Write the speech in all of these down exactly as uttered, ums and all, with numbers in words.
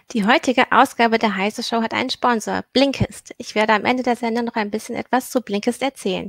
Die heutige Ausgabe der Heise Show hat einen Sponsor, Blinkist. Ich werde am Ende der Sendung noch ein bisschen etwas zu Blinkist erzählen.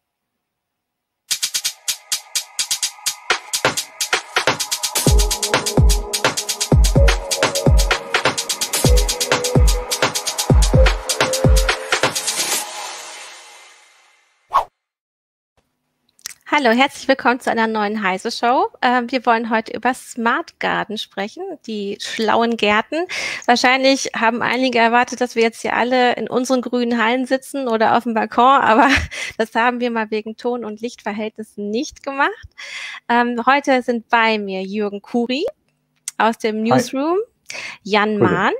Hallo, herzlich willkommen zu einer neuen Heise Show. Äh, wir wollen heute über Smart Garden sprechen, die schlauen Gärten. Wahrscheinlich haben einige erwartet, dass wir jetzt hier alle in unseren grünen Hallen sitzen oder auf dem Balkon, aber das haben wir mal wegen Ton- und Lichtverhältnissen nicht gemacht. Ähm, heute sind bei mir Jürgen Kuri aus dem Newsroom, Jan Mahn,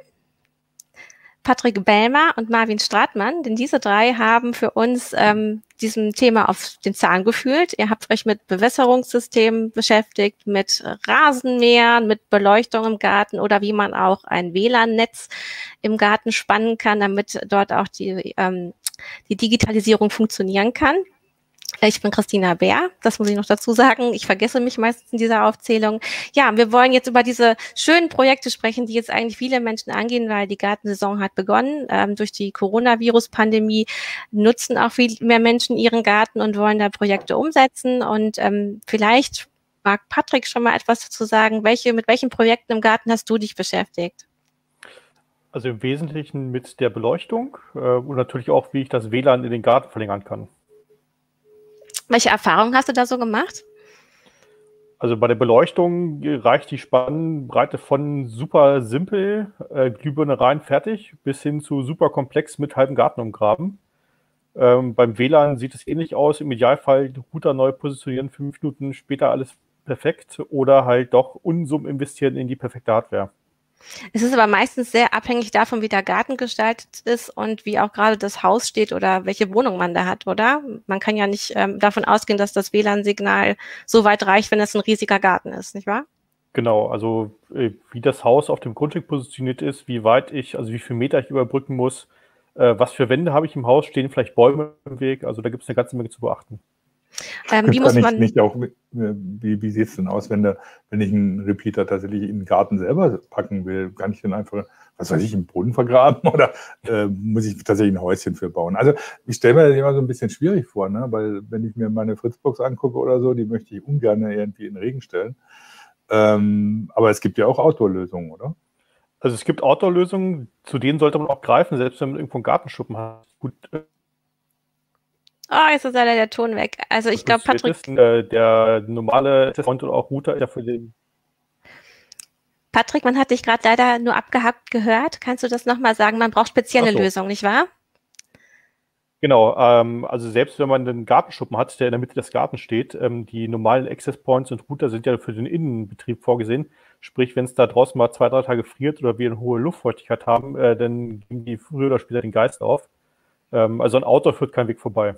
Patrick Bellmer und Marvin Stratmann, denn diese drei haben für uns ähm, diesem Thema auf den Zahn gefühlt. Ihr habt euch mit Bewässerungssystemen beschäftigt, mit Rasenmähern, mit Beleuchtung im Garten oder wie man auch ein W L A N-Netz im Garten spannen kann, damit dort auch die, ähm, die Digitalisierung funktionieren kann. Ich bin Christina Bär, das muss ich noch dazu sagen. Ich vergesse mich meistens in dieser Aufzählung. Ja, wir wollen jetzt über diese schönen Projekte sprechen, die jetzt eigentlich viele Menschen angehen, weil die Gartensaison hat begonnen. Ähm, durch die Coronavirus-Pandemie nutzen auch viel mehr Menschen ihren Garten und wollen da Projekte umsetzen. Und ähm, vielleicht mag Patrick schon mal etwas dazu sagen. Welche, mit welchen Projekten im Garten hast du dich beschäftigt? Also im Wesentlichen mit der Beleuchtung äh, und natürlich auch, wie ich das W L A N in den Garten verlängern kann. Welche Erfahrungen hast du da so gemacht? Also bei der Beleuchtung reicht die Spannbreite von super simpel, äh, Glühbirne rein, fertig, bis hin zu super komplex mit halbem Garten umgraben. Ähm, beim W L A N sieht es ähnlich aus. Im Idealfall Router neu positionieren, fünf Minuten später alles perfekt oder halt doch Unsummen investieren in die perfekte Hardware. Es ist aber meistens sehr abhängig davon, wie der Garten gestaltet ist und wie auch gerade das Haus steht oder welche Wohnung man da hat, oder? Man kann ja nicht ähm, davon ausgehen, dass das W L A N-Signal so weit reicht, wenn es ein riesiger Garten ist, nicht wahr? Genau, also äh, wie das Haus auf dem Grundstück positioniert ist, wie weit ich, also wie viel Meter ich überbrücken muss, äh, was für Wände habe ich im Haus, stehen vielleicht Bäume im Weg, also da gibt es eine ganze Menge zu beachten. Ähm, wie Kann muss ich man nicht auch, wie, wie sieht es denn aus, wenn, der, wenn ich einen Repeater tatsächlich in den Garten selber packen will? Kann ich den einfach, was weiß ich, im Boden vergraben oder äh, muss ich tatsächlich ein Häuschen für bauen? Also ich stelle mir das immer so ein bisschen schwierig vor, ne? Weil wenn ich mir meine Fritzbox angucke oder so, die möchte ich ungern irgendwie in den Regen stellen. Ähm, aber es gibt ja auch Outdoor-Lösungen, oder? Also es gibt Outdoor-Lösungen, zu denen sollte man auch greifen, selbst wenn man irgendwo einen Gartenschuppen hat. Gut, Oh, jetzt ist leider der Ton weg. Also ich glaube, Patrick, ist, äh, der normale Point oder auch Router ist ja für den. Patrick, man hat dich gerade leider nur abgehackt gehört. Kannst du das nochmal sagen? Man braucht spezielle Ach so. Lösungen, nicht wahr? Genau, ähm, also selbst wenn man einen Gartenschuppen hat, der in der Mitte des Gartens steht, ähm, die normalen Access Points und Router sind ja für den Innenbetrieb vorgesehen. Sprich, wenn es da draußen mal zwei, drei Tage friert oder wir eine hohe Luftfeuchtigkeit haben, äh, dann geben die früher oder später den Geist auf. Ähm, also ein Outdoor führt kein Weg vorbei.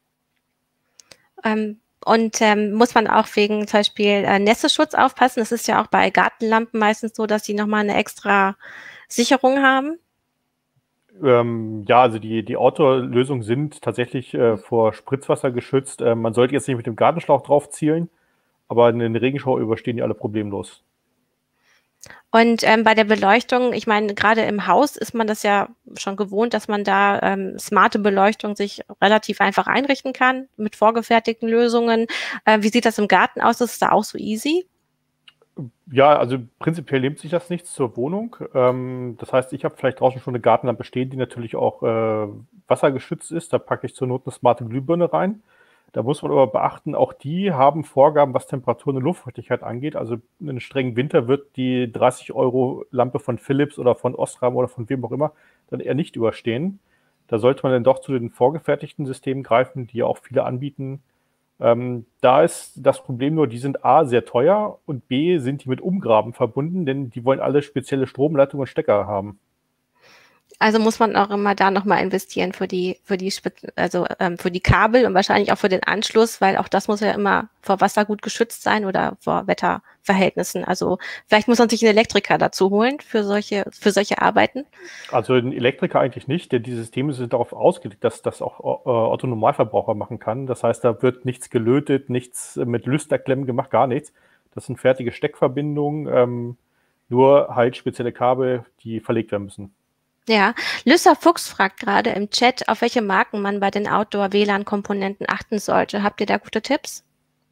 Ähm, und ähm, muss man auch wegen zum Beispiel äh, Nässeschutz aufpassen? Das ist ja auch bei Gartenlampen meistens so, dass die nochmal eine extra Sicherung haben. Ähm, ja, also die, die Outdoor-Lösungen sind tatsächlich äh, vor Spritzwasser geschützt. Äh, man sollte jetzt nicht mit dem Gartenschlauch drauf zielen, aber eine Regenschauer überstehen die alle problemlos. Und ähm, bei der Beleuchtung, ich meine, gerade im Haus ist man das ja schon gewohnt, dass man da ähm, smarte Beleuchtung sich relativ einfach einrichten kann mit vorgefertigten Lösungen. Äh, wie sieht das im Garten aus? Ist es da auch so easy? Ja, also prinzipiell nimmt sich das nichts zur Wohnung. Ähm, das heißt, ich habe vielleicht draußen schon eine Gartenlampe stehen, die natürlich auch äh, wassergeschützt ist. Da packe ich zur Not eine smarte Glühbirne rein. Da muss man aber beachten, auch die haben Vorgaben, was Temperatur und Luftfeuchtigkeit angeht. Also in einem strengen Winter wird die dreißig Euro Lampe von Philips oder von Osram oder von wem auch immer dann eher nicht überstehen. Da sollte man dann doch zu den vorgefertigten Systemen greifen, die ja auch viele anbieten. Ähm, da ist das Problem nur, die sind A, sehr teuer und B, sind die mit Umgraben verbunden, denn die wollen alle spezielle Stromleitungen und Stecker haben. Also muss man auch immer da nochmal investieren für die, für die, also ähm, für die Kabel und wahrscheinlich auch für den Anschluss, weil auch das muss ja immer vor Wasser gut geschützt sein oder vor Wetterverhältnissen. Also vielleicht muss man sich einen Elektriker dazu holen für solche, für solche Arbeiten. Also ein Elektriker eigentlich nicht, denn die Systeme sind darauf ausgelegt, dass das auch äh, Otto-Normalverbraucher machen kann. Das heißt, da wird nichts gelötet, nichts mit Lüsterklemmen gemacht, gar nichts. Das sind fertige Steckverbindungen. Ähm, nur halt spezielle Kabel, die verlegt werden müssen. Ja, Lüsser Fuchs fragt gerade im Chat, auf welche Marken man bei den Outdoor-W L A N-Komponenten achten sollte. Habt ihr da gute Tipps?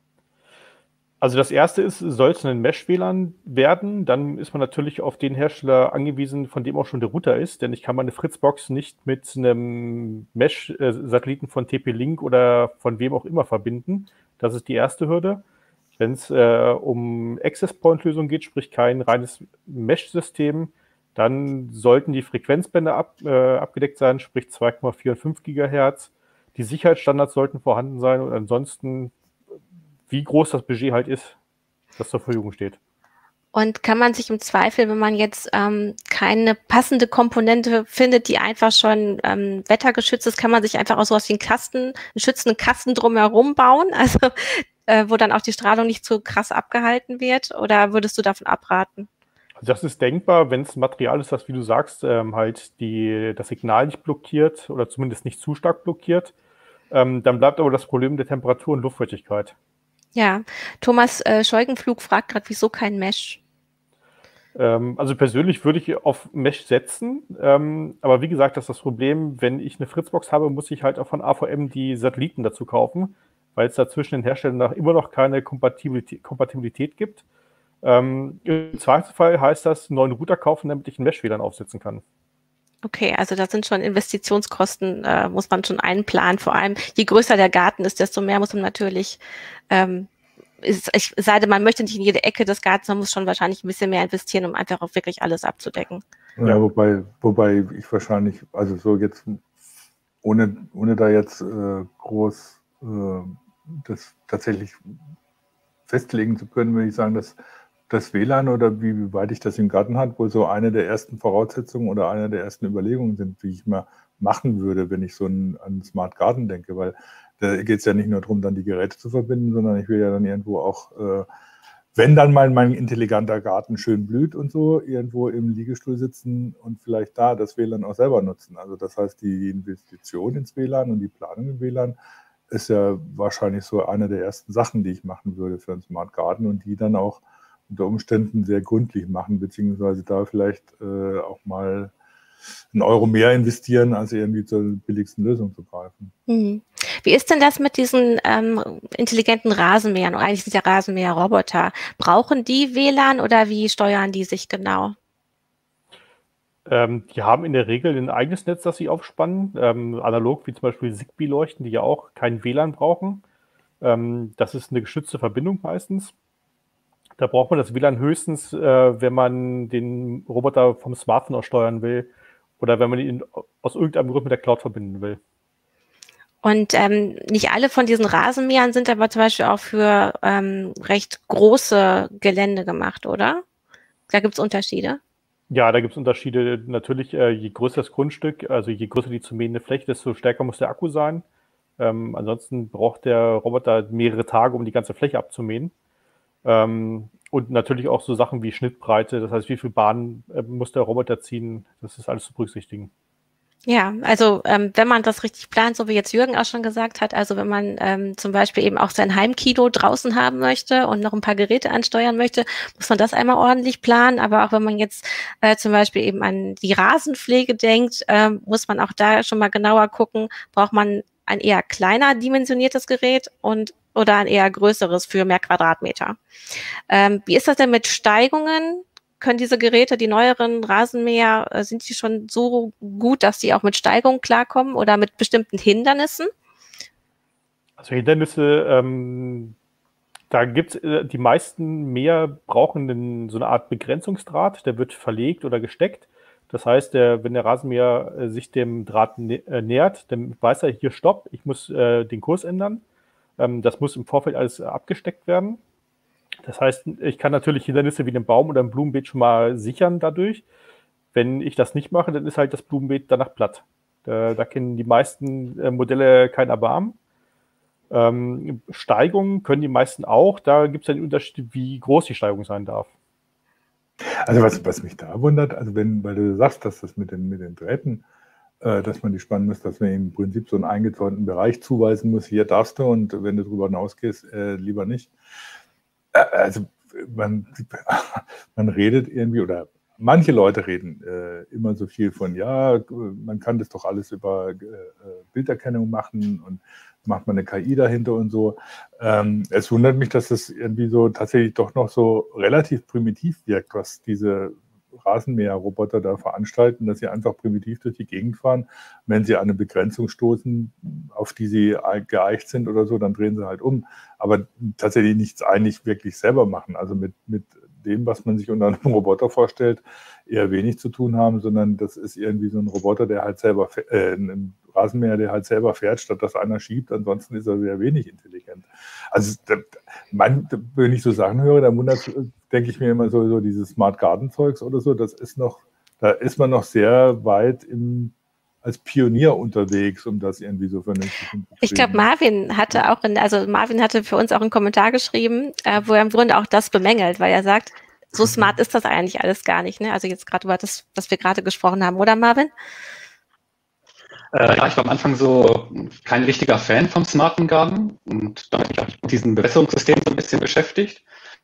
Also das erste ist, soll es ein Mesh-W L A N werden, dann ist man natürlich auf den Hersteller angewiesen, von dem auch schon der Router ist, denn ich kann meine Fritzbox nicht mit einem Mesh-Satelliten von T P-Link oder von wem auch immer verbinden. Das ist die erste Hürde. Wenn es äh, um Access-Point-Lösungen geht, sprich kein reines Mesh-System, dann sollten die Frequenzbänder ab, äh, abgedeckt sein, sprich zwei Komma vier und fünf Gigahertz. Die Sicherheitsstandards sollten vorhanden sein und ansonsten, wie groß das Budget halt ist, das zur Verfügung steht. Und kann man sich im Zweifel, wenn man jetzt ähm, keine passende Komponente findet, die einfach schon ähm, wettergeschützt ist, kann man sich einfach auch sowas wie einen Kasten, einen schützenden Kasten drumherum bauen, also äh, wo dann auch die Strahlung nicht zu krass abgehalten wird? Oder würdest du davon abraten? Das ist denkbar, wenn es Material ist, das, wie du sagst, ähm, halt die, das Signal nicht blockiert oder zumindest nicht zu stark blockiert. Ähm, dann bleibt aber das Problem der Temperatur und Luftfeuchtigkeit. Ja, Thomas äh, Scheugenflug fragt gerade, wieso kein Mesh? Ähm, also persönlich würde ich auf Mesh setzen, ähm, aber wie gesagt, das ist das Problem, wenn ich eine Fritzbox habe, muss ich halt auch von A V M die Satelliten dazu kaufen, weil es da zwischen den Herstellern nach immer noch keine Kompatibilität, Kompatibilität gibt. Ähm, Im Zweifelsfall heißt das, einen neuen Router kaufen, damit ich ein Mesh-W L A N aufsetzen kann. Okay, also da sind schon Investitionskosten, äh, muss man schon einplanen. Vor allem, je größer der Garten ist, desto mehr muss man natürlich, ähm, ist, ich sei denn, man möchte nicht in jede Ecke des Gartens, man muss schon wahrscheinlich ein bisschen mehr investieren, um einfach auch wirklich alles abzudecken. Ja, ja. Wobei, wobei ich wahrscheinlich, also so jetzt, ohne, ohne da jetzt äh, groß äh, das tatsächlich festlegen zu können, würde ich sagen, dass das W L A N oder wie, wie weit ich das im Garten habe, wohl so eine der ersten Voraussetzungen oder eine der ersten Überlegungen sind, wie ich mal machen würde, wenn ich so einen, an Smart Garden denke, weil da geht es ja nicht nur darum, dann die Geräte zu verbinden, sondern ich will ja dann irgendwo auch, äh, wenn dann mal mein intelligenter Garten schön blüht und so, irgendwo im Liegestuhl sitzen und vielleicht da das W L A N auch selber nutzen. Also das heißt, die Investition ins W L A N und die Planung im W L A N ist ja wahrscheinlich so eine der ersten Sachen, die ich machen würde für einen Smart Garden und die dann auch unter Umständen sehr gründlich machen, beziehungsweise da vielleicht äh, auch mal einen Euro mehr investieren, als irgendwie zur billigsten Lösung zu greifen. Mhm. Wie ist denn das mit diesen ähm, intelligenten Rasenmähern? Eigentlich sind ja Rasenmäher Roboter. Brauchen die W L A N oder wie steuern die sich genau? Ähm, die haben in der Regel ein eigenes Netz, das sie aufspannen, ähm, analog wie zum Beispiel Zigbee-Leuchten, die ja auch kein W L A N brauchen. Ähm, das ist eine geschützte Verbindung meistens. Da braucht man das W L A N höchstens, äh, wenn man den Roboter vom Smartphone aus steuern will oder wenn man ihn aus irgendeinem Grund mit der Cloud verbinden will. Und ähm, nicht alle von diesen Rasenmähern sind aber zum Beispiel auch für ähm, recht große Gelände gemacht, oder? Da gibt es Unterschiede? Ja, da gibt es Unterschiede. Natürlich, äh, je größer das Grundstück, also je größer die zu mähende Fläche, desto stärker muss der Akku sein. Ähm, ansonsten braucht der Roboter mehrere Tage, um die ganze Fläche abzumähen. Ähm, und natürlich auch so Sachen wie Schnittbreite, das heißt, wie viel Bahnen äh, muss der Roboter ziehen, das ist alles zu berücksichtigen. Ja, also ähm, wenn man das richtig plant, so wie jetzt Jürgen auch schon gesagt hat, also wenn man ähm, zum Beispiel eben auch sein Heimkino draußen haben möchte und noch ein paar Geräte ansteuern möchte, muss man das einmal ordentlich planen. Aber auch wenn man jetzt äh, zum Beispiel eben an die Rasenpflege denkt, äh, muss man auch da schon mal genauer gucken, braucht man ein eher kleiner dimensioniertes Gerät und oder ein eher größeres für mehr Quadratmeter. Ähm, wie ist das denn mit Steigungen? Können diese Geräte, die neueren Rasenmäher, äh, sind die schon so gut, dass die auch mit Steigungen klarkommen oder mit bestimmten Hindernissen? Also Hindernisse, ähm, da gibt es äh, die meisten Mäher brauchen einen, so eine Art Begrenzungsdraht, der wird verlegt oder gesteckt. Das heißt, der, wenn der Rasenmäher äh, sich dem Draht nä äh, nähert, dann weiß er, hier stopp, ich muss äh, den Kurs ändern. Ähm, das muss im Vorfeld alles äh, abgesteckt werden. Das heißt, ich kann natürlich Hindernisse wie einen Baum oder ein Blumenbeet schon mal sichern dadurch. Wenn ich das nicht mache, dann ist halt das Blumenbeet danach platt. Da, da kennen die meisten äh, Modelle kein Erbarmen. Ähm, Steigungen können die meisten auch. Da gibt es einen Unterschied, wie groß die Steigung sein darf. Also was, was mich da wundert, also wenn, weil du sagst, dass das mit den, mit den Drähten, äh, dass man die spannen muss, dass man im Prinzip so einen eingezäunten Bereich zuweisen muss, hier darfst du und wenn du darüber hinausgehst, äh, lieber nicht. Also man, man redet irgendwie, oder manche Leute reden äh, immer so viel von, ja, man kann das doch alles über äh, Bilderkennung machen und macht man eine K I dahinter und so. Ähm, es wundert mich, dass das irgendwie so tatsächlich doch noch so relativ primitiv wirkt, was diese Rasenmäherroboter da veranstalten, dass sie einfach primitiv durch die Gegend fahren. Wenn sie an eine Begrenzung stoßen, auf die sie geeicht sind oder so, dann drehen sie halt um. Aber tatsächlich nichts eigentlich wirklich selber machen. Also mit, mit dem, was man sich unter einem Roboter vorstellt, eher wenig zu tun haben, sondern das ist irgendwie so ein Roboter, der halt selber, äh, ein Rasenmäher, der halt selber fährt, statt dass einer schiebt. Ansonsten ist er sehr wenig intelligent. Also man, wenn ich so Sachen höre, dann wundert, denke ich mir immer so, so dieses Smart Garden Zeugs oder so, das ist noch, da ist man noch sehr weit im, als Pionier unterwegs, um das irgendwie so vernünftig zu Ich glaube, Marvin hatte auch, in, also Marvin hatte für uns auch einen Kommentar geschrieben, äh, wo er im Grunde auch das bemängelt, weil er sagt, so smart ist das eigentlich alles gar nicht, ne? Also jetzt gerade über das, was wir gerade gesprochen haben, oder Marvin? Äh, ja, ich war am Anfang so kein richtiger Fan vom smarten Garten und damit mich auch mit diesem Bewässerungssystem so ein bisschen beschäftigt.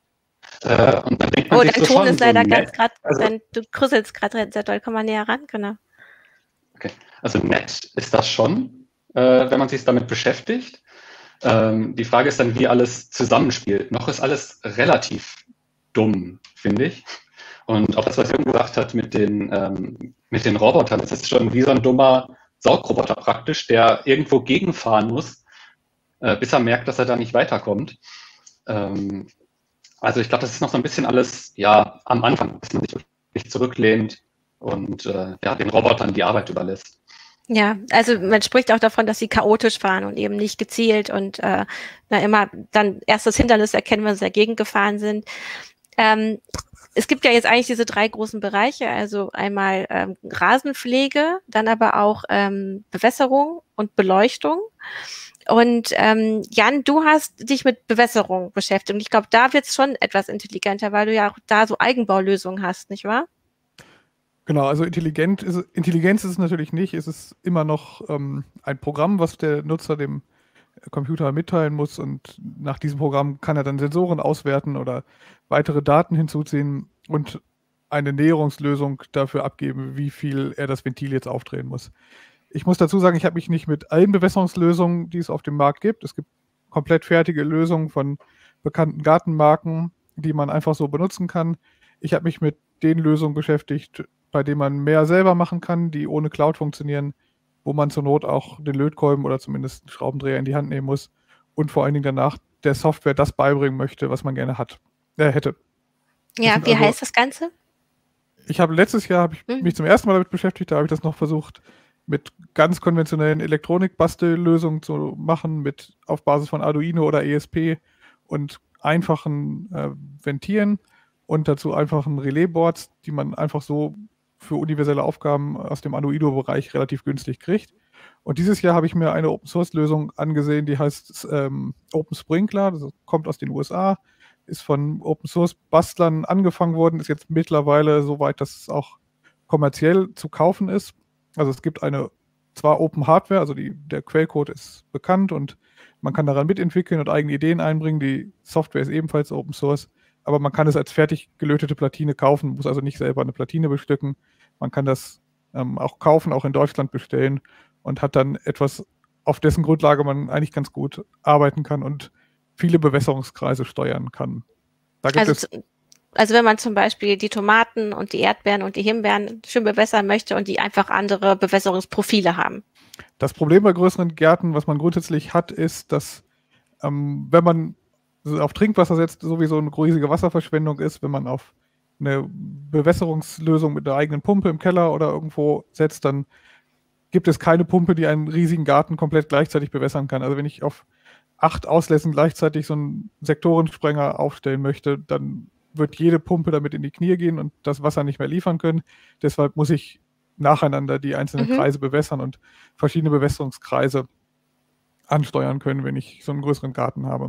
Äh, und dann denkt man oh, sich dein so Ton schon, ist leider so ganz nett, gerade, also, du krüsselst gerade sehr doll, komm mal näher ran, genau. Okay, also nett ist das schon, äh, wenn man sich damit beschäftigt. Ähm, die Frage ist dann, wie alles zusammenspielt. Noch ist alles relativ dumm, finde ich. Und auch das, was Jürgen gesagt hat mit den, ähm, mit den Robotern, das ist schon wie so ein dummer Saugroboter praktisch, der irgendwo gegenfahren muss, äh, bis er merkt, dass er da nicht weiterkommt. Ähm, also ich glaube, das ist noch so ein bisschen alles ja am Anfang, dass man sich wirklich zurücklehnt und äh, ja, den Robotern die Arbeit überlässt. Ja, also man spricht auch davon, dass sie chaotisch fahren und eben nicht gezielt und äh, na, immer dann erst das Hindernis erkennen, wenn sie dagegen gefahren sind. Ähm, es gibt ja jetzt eigentlich diese drei großen Bereiche, also einmal ähm, Rasenpflege, dann aber auch ähm, Bewässerung und Beleuchtung. Und ähm, Jan, du hast dich mit Bewässerung beschäftigt und ich glaube, da wird es schon etwas intelligenter, weil du ja auch da so Eigenbaulösungen hast, nicht wahr? Genau, also intelligent ist, Intelligenz ist es natürlich nicht. Es ist immer noch ähm, ein Programm, was der Nutzer dem Computer mitteilen muss und nach diesem Programm kann er dann Sensoren auswerten oder weitere Daten hinzuziehen und eine Näherungslösung dafür abgeben, wie viel er das Ventil jetzt aufdrehen muss. Ich muss dazu sagen, ich habe mich nicht mit allen Bewässerungslösungen, die es auf dem Markt gibt. Es gibt komplett fertige Lösungen von bekannten Gartenmarken, die man einfach so benutzen kann. Ich habe mich mit den Lösungen beschäftigt, bei denen man mehr selber machen kann, die ohne Cloud funktionieren, wo man zur Not auch den Lötkolben oder zumindest einen Schraubendreher in die Hand nehmen muss und vor allen Dingen danach der Software das beibringen möchte, was man gerne hat, äh, hätte. Ja, wie also, heißt das Ganze? Ich habe letztes Jahr habe ich mhm. mich zum ersten Mal damit beschäftigt, da habe ich das noch versucht, mit ganz konventionellen Elektronik-Bastellösungen zu machen, mit auf Basis von Arduino oder E S P und einfachen äh, Ventilen und dazu einfachen Relaisboards, die man einfach so für universelle Aufgaben aus dem Arduino-Bereich relativ günstig kriegt. Und dieses Jahr habe ich mir eine Open-Source-Lösung angesehen, die heißt ähm, Open Sprinkler, das kommt aus den U S A, ist von Open-Source-Bastlern angefangen worden, ist jetzt mittlerweile so weit, dass es auch kommerziell zu kaufen ist. Also es gibt eine, zwar Open Hardware, also die, der Quellcode ist bekannt und man kann daran mitentwickeln und eigene Ideen einbringen, die Software ist ebenfalls Open Source, aber man kann es als fertig gelötete Platine kaufen, muss also nicht selber eine Platine bestücken. Man kann das ähm, auch kaufen, auch in Deutschland bestellen und hat dann etwas, auf dessen Grundlage man eigentlich ganz gut arbeiten kann und viele Bewässerungskreise steuern kann. Da gibt also, es also wenn man zum Beispiel die Tomaten und die Erdbeeren und die Himbeeren schön bewässern möchte und die einfach andere Bewässerungsprofile haben. Das Problem bei größeren Gärten, was man grundsätzlich hat, ist, dass ähm, wenn man auf Trinkwasser setzt, sowieso eine riesige Wasserverschwendung ist, wenn man auf eine Bewässerungslösung mit einer eigenen Pumpe im Keller oder irgendwo setzt, dann gibt es keine Pumpe, die einen riesigen Garten komplett gleichzeitig bewässern kann. Also wenn ich auf acht Auslässen gleichzeitig so einen Sektorensprenger aufstellen möchte, dann wird jede Pumpe damit in die Knie gehen und das Wasser nicht mehr liefern können. Deshalb muss ich nacheinander die einzelnen mhm. Kreise bewässern und verschiedene Bewässerungskreise ansteuern können, wenn ich so einen größeren Garten habe.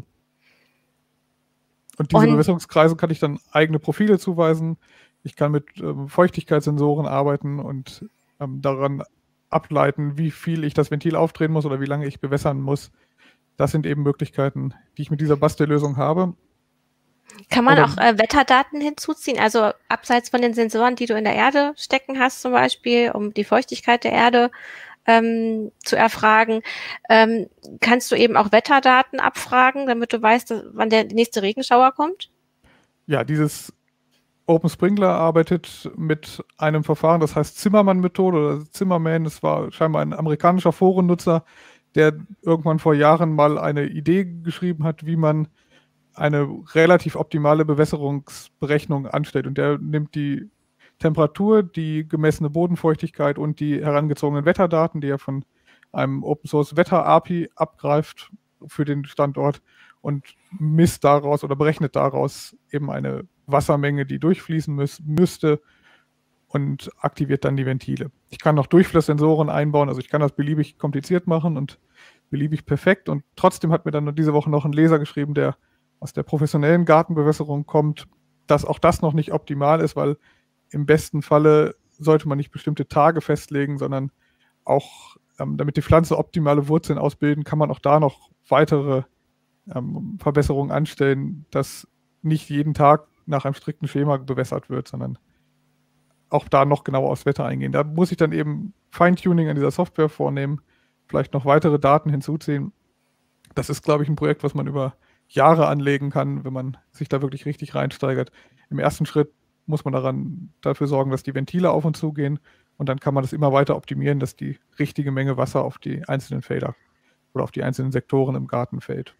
Und diese und Bewässerungskreise kann ich dann eigene Profile zuweisen. Ich kann mit ähm, Feuchtigkeitssensoren arbeiten und ähm, daran ableiten, wie viel ich das Ventil aufdrehen muss oder wie lange ich bewässern muss. Das sind eben Möglichkeiten, die ich mit dieser Bastellösung habe. Kann man Oder- auch äh, Wetterdaten hinzuziehen? Also abseits von den Sensoren, die du in der Erde stecken hast zum Beispiel, um die Feuchtigkeit der Erde ähm, zu erfragen, ähm, kannst du eben auch Wetterdaten abfragen, damit du weißt, dass, wann der nächste Regenschauer kommt? Ja, dieses Open Sprinkler arbeitet mit einem Verfahren, das heißt Zimmermann-Methode oder Zimmerman. Das war scheinbar ein amerikanischer Forennutzer, der irgendwann vor Jahren mal eine Idee geschrieben hat, wie man eine relativ optimale Bewässerungsberechnung anstellt. Und der nimmt die Temperatur, die gemessene Bodenfeuchtigkeit und die herangezogenen Wetterdaten, die er von einem Open Source Wetter-A P I abgreift für den Standort und misst daraus oder berechnet daraus eben eine Wassermenge, die durchfließen müß, müsste und aktiviert dann die Ventile. Ich kann noch Durchflusssensoren einbauen, also ich kann das beliebig kompliziert machen und beliebig perfekt, und trotzdem hat mir dann diese Woche noch ein Leser geschrieben, der aus der professionellen Gartenbewässerung kommt, dass auch das noch nicht optimal ist, weil im besten Falle sollte man nicht bestimmte Tage festlegen, sondern auch, ähm, damit die Pflanze optimale Wurzeln ausbilden, kann man auch da noch weitere ähm, Verbesserungen anstellen, dass nicht jeden Tag nach einem strikten Schema bewässert wird, sondern auch da noch genauer aufs Wetter eingehen. Da muss ich dann eben Feintuning an dieser Software vornehmen, vielleicht noch weitere Daten hinzuziehen. Das ist, glaube ich, ein Projekt, was man über Jahre anlegen kann, wenn man sich da wirklich richtig reinsteigert. Im ersten Schritt muss man daran dafür sorgen, dass die Ventile auf und zu gehen, und dann kann man das immer weiter optimieren, dass die richtige Menge Wasser auf die einzelnen Felder oder auf die einzelnen Sektoren im Garten fällt.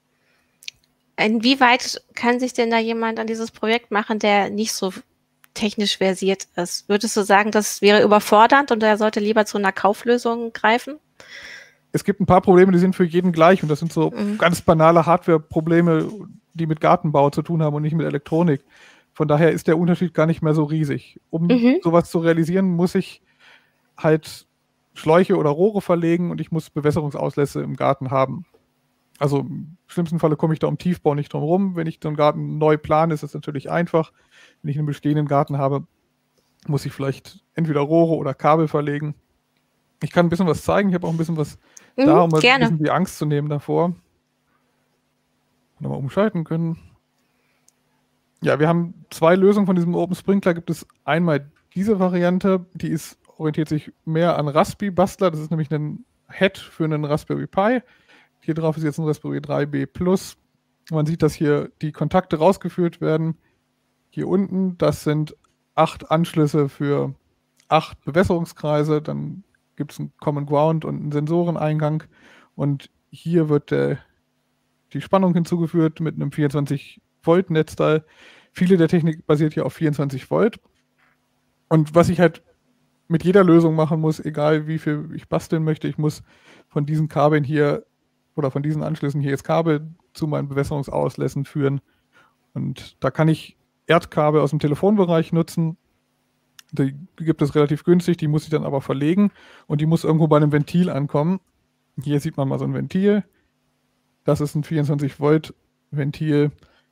Inwieweit kann sich denn da jemand an dieses Projekt machen, der nicht so technisch versiert ist? Würdest du sagen, das wäre überfordernd und er sollte lieber zu einer Kauflösung greifen? Es gibt ein paar Probleme, die sind für jeden gleich, und das sind so Mhm. ganz banale Hardware-Probleme, die mit Gartenbau zu tun haben und nicht mit Elektronik. Von daher ist der Unterschied gar nicht mehr so riesig. Um Mhm. sowas zu realisieren, muss ich halt Schläuche oder Rohre verlegen und ich muss Bewässerungsauslässe im Garten haben. Also im schlimmsten Falle komme ich da um Tiefbau nicht drum rum. Wenn ich den Garten neu plane, ist das natürlich einfach. Wenn ich einen bestehenden Garten habe, muss ich vielleicht entweder Rohre oder Kabel verlegen. Ich kann ein bisschen was zeigen. Ich habe auch ein bisschen was Mhm, da, um mal ein gerne. bisschen die Angst zu nehmen davor. Nochmal umschalten können. Ja, wir haben zwei Lösungen von diesem Open Sprinkler. Gibt es einmal diese Variante, die ist, orientiert sich mehr an Raspi-Bastler. Das ist nämlich ein Head für einen Raspberry Pi. Hier drauf ist jetzt ein Raspberry drei B Plus. Man sieht, dass hier die Kontakte rausgeführt werden. Hier unten, das sind acht Anschlüsse für acht Bewässerungskreise. Dann gibt es einen Common Ground und einen Sensoreneingang. Und hier wird der, die Spannung hinzugeführt mit einem vierundzwanzig Volt Netzteil. Viele der Technik basiert hier auf vierundzwanzig Volt. Und was ich halt mit jeder Lösung machen muss, egal wie viel ich basteln möchte, ich muss von diesen Kabeln hier oder von diesen Anschlüssen hier jetzt Kabel zu meinen Bewässerungsauslässen führen. Und da kann ich Erdkabel aus dem Telefonbereich nutzen. Die gibt es relativ günstig, die muss ich dann aber verlegen und die muss irgendwo bei einem Ventil ankommen. Hier sieht man mal so ein Ventil. Das ist ein vierundzwanzig Volt Ventil,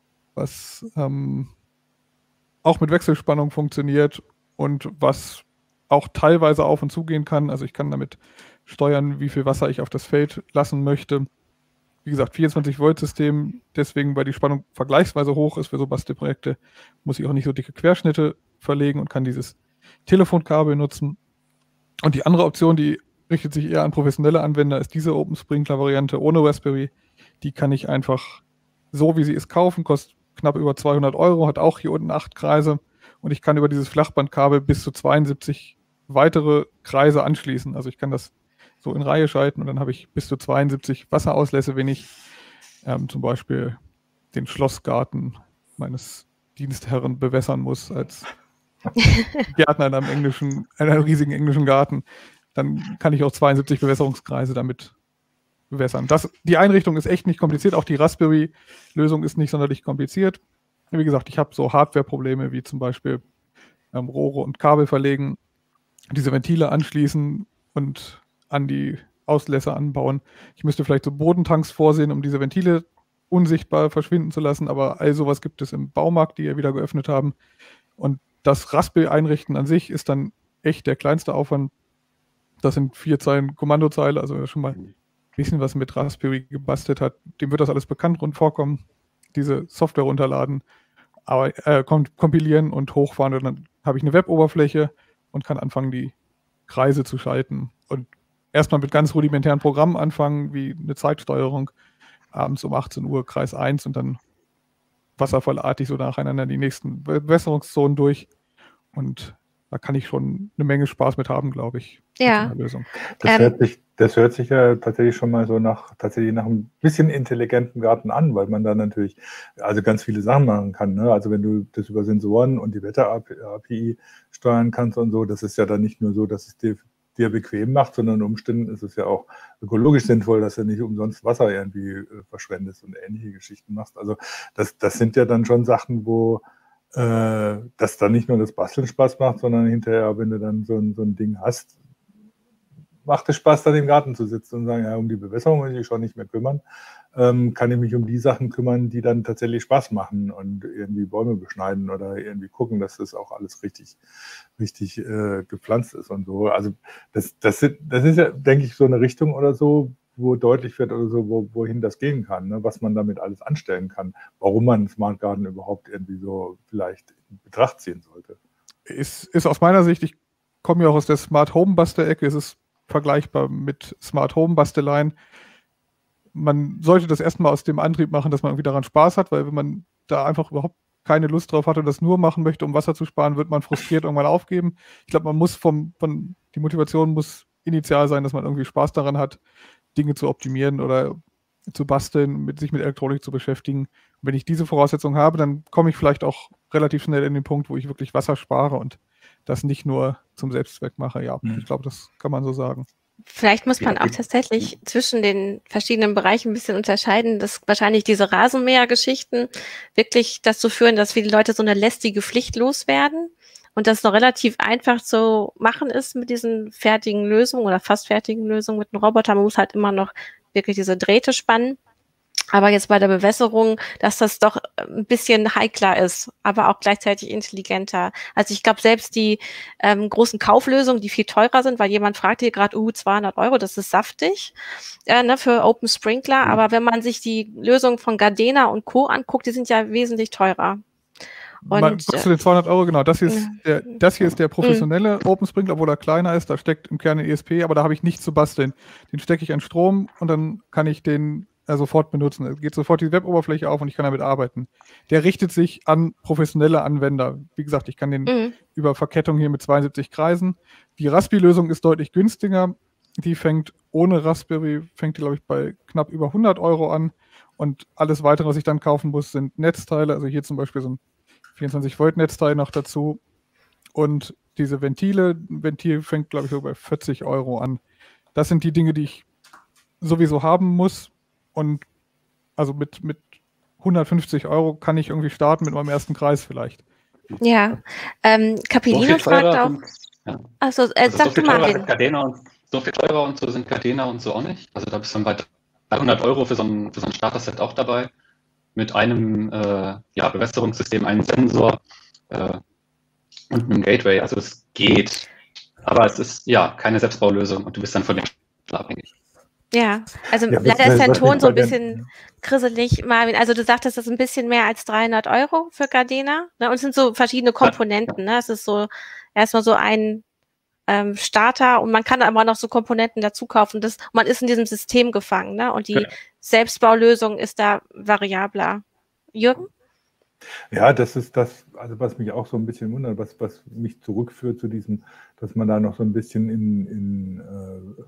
was ähm, auch mit Wechselspannung funktioniert und was auch teilweise auf und zugehen kann. Also ich kann damit steuern, wie viel Wasser ich auf das Feld lassen möchte. Wie gesagt, vierundzwanzig Volt System, deswegen, weil die Spannung vergleichsweise hoch ist für so Bastelprojekte, muss ich auch nicht so dicke Querschnitte verlegen und kann dieses Telefonkabel nutzen. Und die andere Option, die richtet sich eher an professionelle Anwender, ist diese Open Sprinkler Variante ohne Raspberry. Die kann ich einfach so, wie sie ist, kaufen, kostet knapp über zweihundert Euro, hat auch hier unten acht Kreise und ich kann über dieses Flachbandkabel bis zu zweiundsiebzig weitere Kreise anschließen. Also ich kann das so in Reihe schalten und dann habe ich bis zu zweiundsiebzig Wasserauslässe, wenn ich ähm, zum Beispiel den Schlossgarten meines Dienstherren bewässern muss als Gärtner in einem englischen, einem riesigen englischen Garten. Dann kann ich auch zweiundsiebzig Bewässerungskreise damit bewässern. Das, die Einrichtung ist echt nicht kompliziert. Auch die Raspberry-Lösung ist nicht sonderlich kompliziert. Wie gesagt, ich habe so Hardware-Probleme wie zum Beispiel ähm, Rohre und Kabel verlegen, diese Ventile anschließen und an die Auslässe anbauen. Ich müsste vielleicht so Bodentanks vorsehen, um diese Ventile unsichtbar verschwinden zu lassen, aber all sowas gibt es im Baumarkt, die ja wieder geöffnet haben. Und das Raspberry-Einrichten an sich ist dann echt der kleinste Aufwand. Das sind vier Zeilen Kommandozeile, also schon mal ein bisschen was mit Raspberry gebastelt hat, dem wird das alles bekannt und vorkommen. diese Software runterladen, aber äh, komp kompilieren und hochfahren und dann habe ich eine Web-Oberfläche und kann anfangen, die Kreise zu schalten und erstmal mit ganz rudimentären Programmen anfangen, wie eine Zeitsteuerung, abends um achtzehn Uhr Kreis eins und dann wasserfallartig so nacheinander die nächsten Bewässerungszonen durch. Und da kann ich schon eine Menge Spaß mit haben, glaube ich. Ja. Mit so einer Lösung. Das, Ähm, hört sich, das hört sich ja tatsächlich schon mal so nach, tatsächlich nach einem bisschen intelligenten Garten an, weil man da natürlich also ganz viele Sachen machen kann. Ne? Also wenn du das über Sensoren und die Wetter-A P I steuern kannst und so, das ist ja dann nicht nur so, dass es dir, dir bequem macht, sondern unter Umständen ist es ja auch ökologisch sinnvoll, dass du nicht umsonst Wasser irgendwie äh, verschwendest und ähnliche Geschichten machst. Also das, das sind ja dann schon Sachen, wo äh, das dann nicht nur das Basteln Spaß macht, sondern hinterher, wenn du dann so ein, so ein Ding hast, macht es Spaß, dann im Garten zu sitzen und sagen, ja, um die Bewässerung muss ich schon nicht mehr kümmern, ähm, kann ich mich um die Sachen kümmern, die dann tatsächlich Spaß machen und irgendwie Bäume beschneiden oder irgendwie gucken, dass das auch alles richtig, richtig äh, gepflanzt ist und so. Also das, das, sind, das ist ja, denke ich, so eine Richtung oder so, wo deutlich wird oder so, wo, wohin das gehen kann, ne? Was man damit alles anstellen kann, warum man einen Smart Garden überhaupt irgendwie so vielleicht in Betracht ziehen sollte. Ist, ist aus meiner Sicht, ich komme ja auch aus der Smart Home Bastel-Ecke, ist es vergleichbar mit Smart Home Basteleien. Man sollte das erstmal aus dem Antrieb machen, dass man irgendwie daran Spaß hat, weil wenn man da einfach überhaupt keine Lust drauf hat und das nur machen möchte, um Wasser zu sparen, wird man frustriert irgendwann aufgeben. Ich glaube, man muss vom, von, die Motivation muss initial sein, dass man irgendwie Spaß daran hat, Dinge zu optimieren oder zu basteln, mit sich mit Elektronik zu beschäftigen. Und wenn ich diese Voraussetzungen habe, dann komme ich vielleicht auch relativ schnell in den Punkt, wo ich wirklich Wasser spare und das nicht nur zum Selbstzweck mache. Ja, mhm. Ich glaube, das kann man so sagen. Vielleicht muss man auch tatsächlich zwischen den verschiedenen Bereichen ein bisschen unterscheiden, dass wahrscheinlich diese Rasenmäher-Geschichten wirklich dazu führen, dass viele Leute so eine lästige Pflicht loswerden und das noch relativ einfach zu machen ist mit diesen fertigen Lösungen oder fast fertigen Lösungen mit einem Roboter. Man muss halt immer noch wirklich diese Drähte spannen. Aber jetzt bei der Bewässerung, dass das doch ein bisschen heikler ist, aber auch gleichzeitig intelligenter. Also ich glaube, selbst die ähm, großen Kauflösungen, die viel teurer sind, weil jemand fragt hier gerade, uh, zweihundert Euro, das ist saftig, äh, ne, für Open Sprinkler. Mhm. Aber wenn man sich die Lösungen von Gardena und Co. anguckt, die sind ja wesentlich teurer. Und man, zu den zweihundert Euro, genau, das hier ist der, das hier ist der professionelle mhm. Open Sprinkler, obwohl er kleiner ist, da steckt im Kern ein E S P, aber da habe ich nichts zu basteln. Den stecke ich an Strom und dann kann ich den äh, sofort benutzen. Es geht sofort die Web-Oberfläche auf und ich kann damit arbeiten. Der richtet sich an professionelle Anwender. Wie gesagt, ich kann den mhm. über Verkettung hier mit zweiundsiebzig Kreisen. Die Raspi-Lösung ist deutlich günstiger. Die fängt ohne Raspberry, fängt die, glaube ich, bei knapp über hundert Euro an. Und alles weitere, was ich dann kaufen muss, sind Netzteile. Also hier zum Beispiel so ein vierundzwanzig Volt Netzteil noch dazu und diese Ventile, ein Ventil fängt, glaube ich, so bei vierzig Euro an. Das sind die Dinge, die ich sowieso haben muss und also mit, mit hundertfünfzig Euro kann ich irgendwie starten mit meinem ersten Kreis vielleicht. Ja, ähm, Capellino so fragt auch, ja. also, äh, also sag so viel du mal teurer den. sind Gardena und so viel teurer und so sind Gardena und so auch nicht. Also da bist du dann bei dreihundert Euro für so ein, für so ein Starter-Set auch dabei. Mit einem äh, ja, Bewässerungssystem, einem Sensor äh, und einem Gateway. Also es geht, aber es ist ja keine Selbstbaulösung und du bist dann von dem abhängig. Ja, also ja, leider ist dein Ton so ein bisschen den, grisselig, Marvin. Also du sagtest, das ist ein bisschen mehr als dreihundert Euro für Gardena. Ne? Und es sind so verschiedene Komponenten. Ne? Es ist so erstmal so ein ähm, Starter und man kann aber noch so Komponenten dazu kaufen. Das, man ist in diesem System gefangen, ne? Und die Genau. Selbstbaulösung ist da variabler. Jürgen? Ja, das ist das, also was mich auch so ein bisschen wundert, was, was mich zurückführt zu diesem, dass man da noch so ein bisschen in, in äh,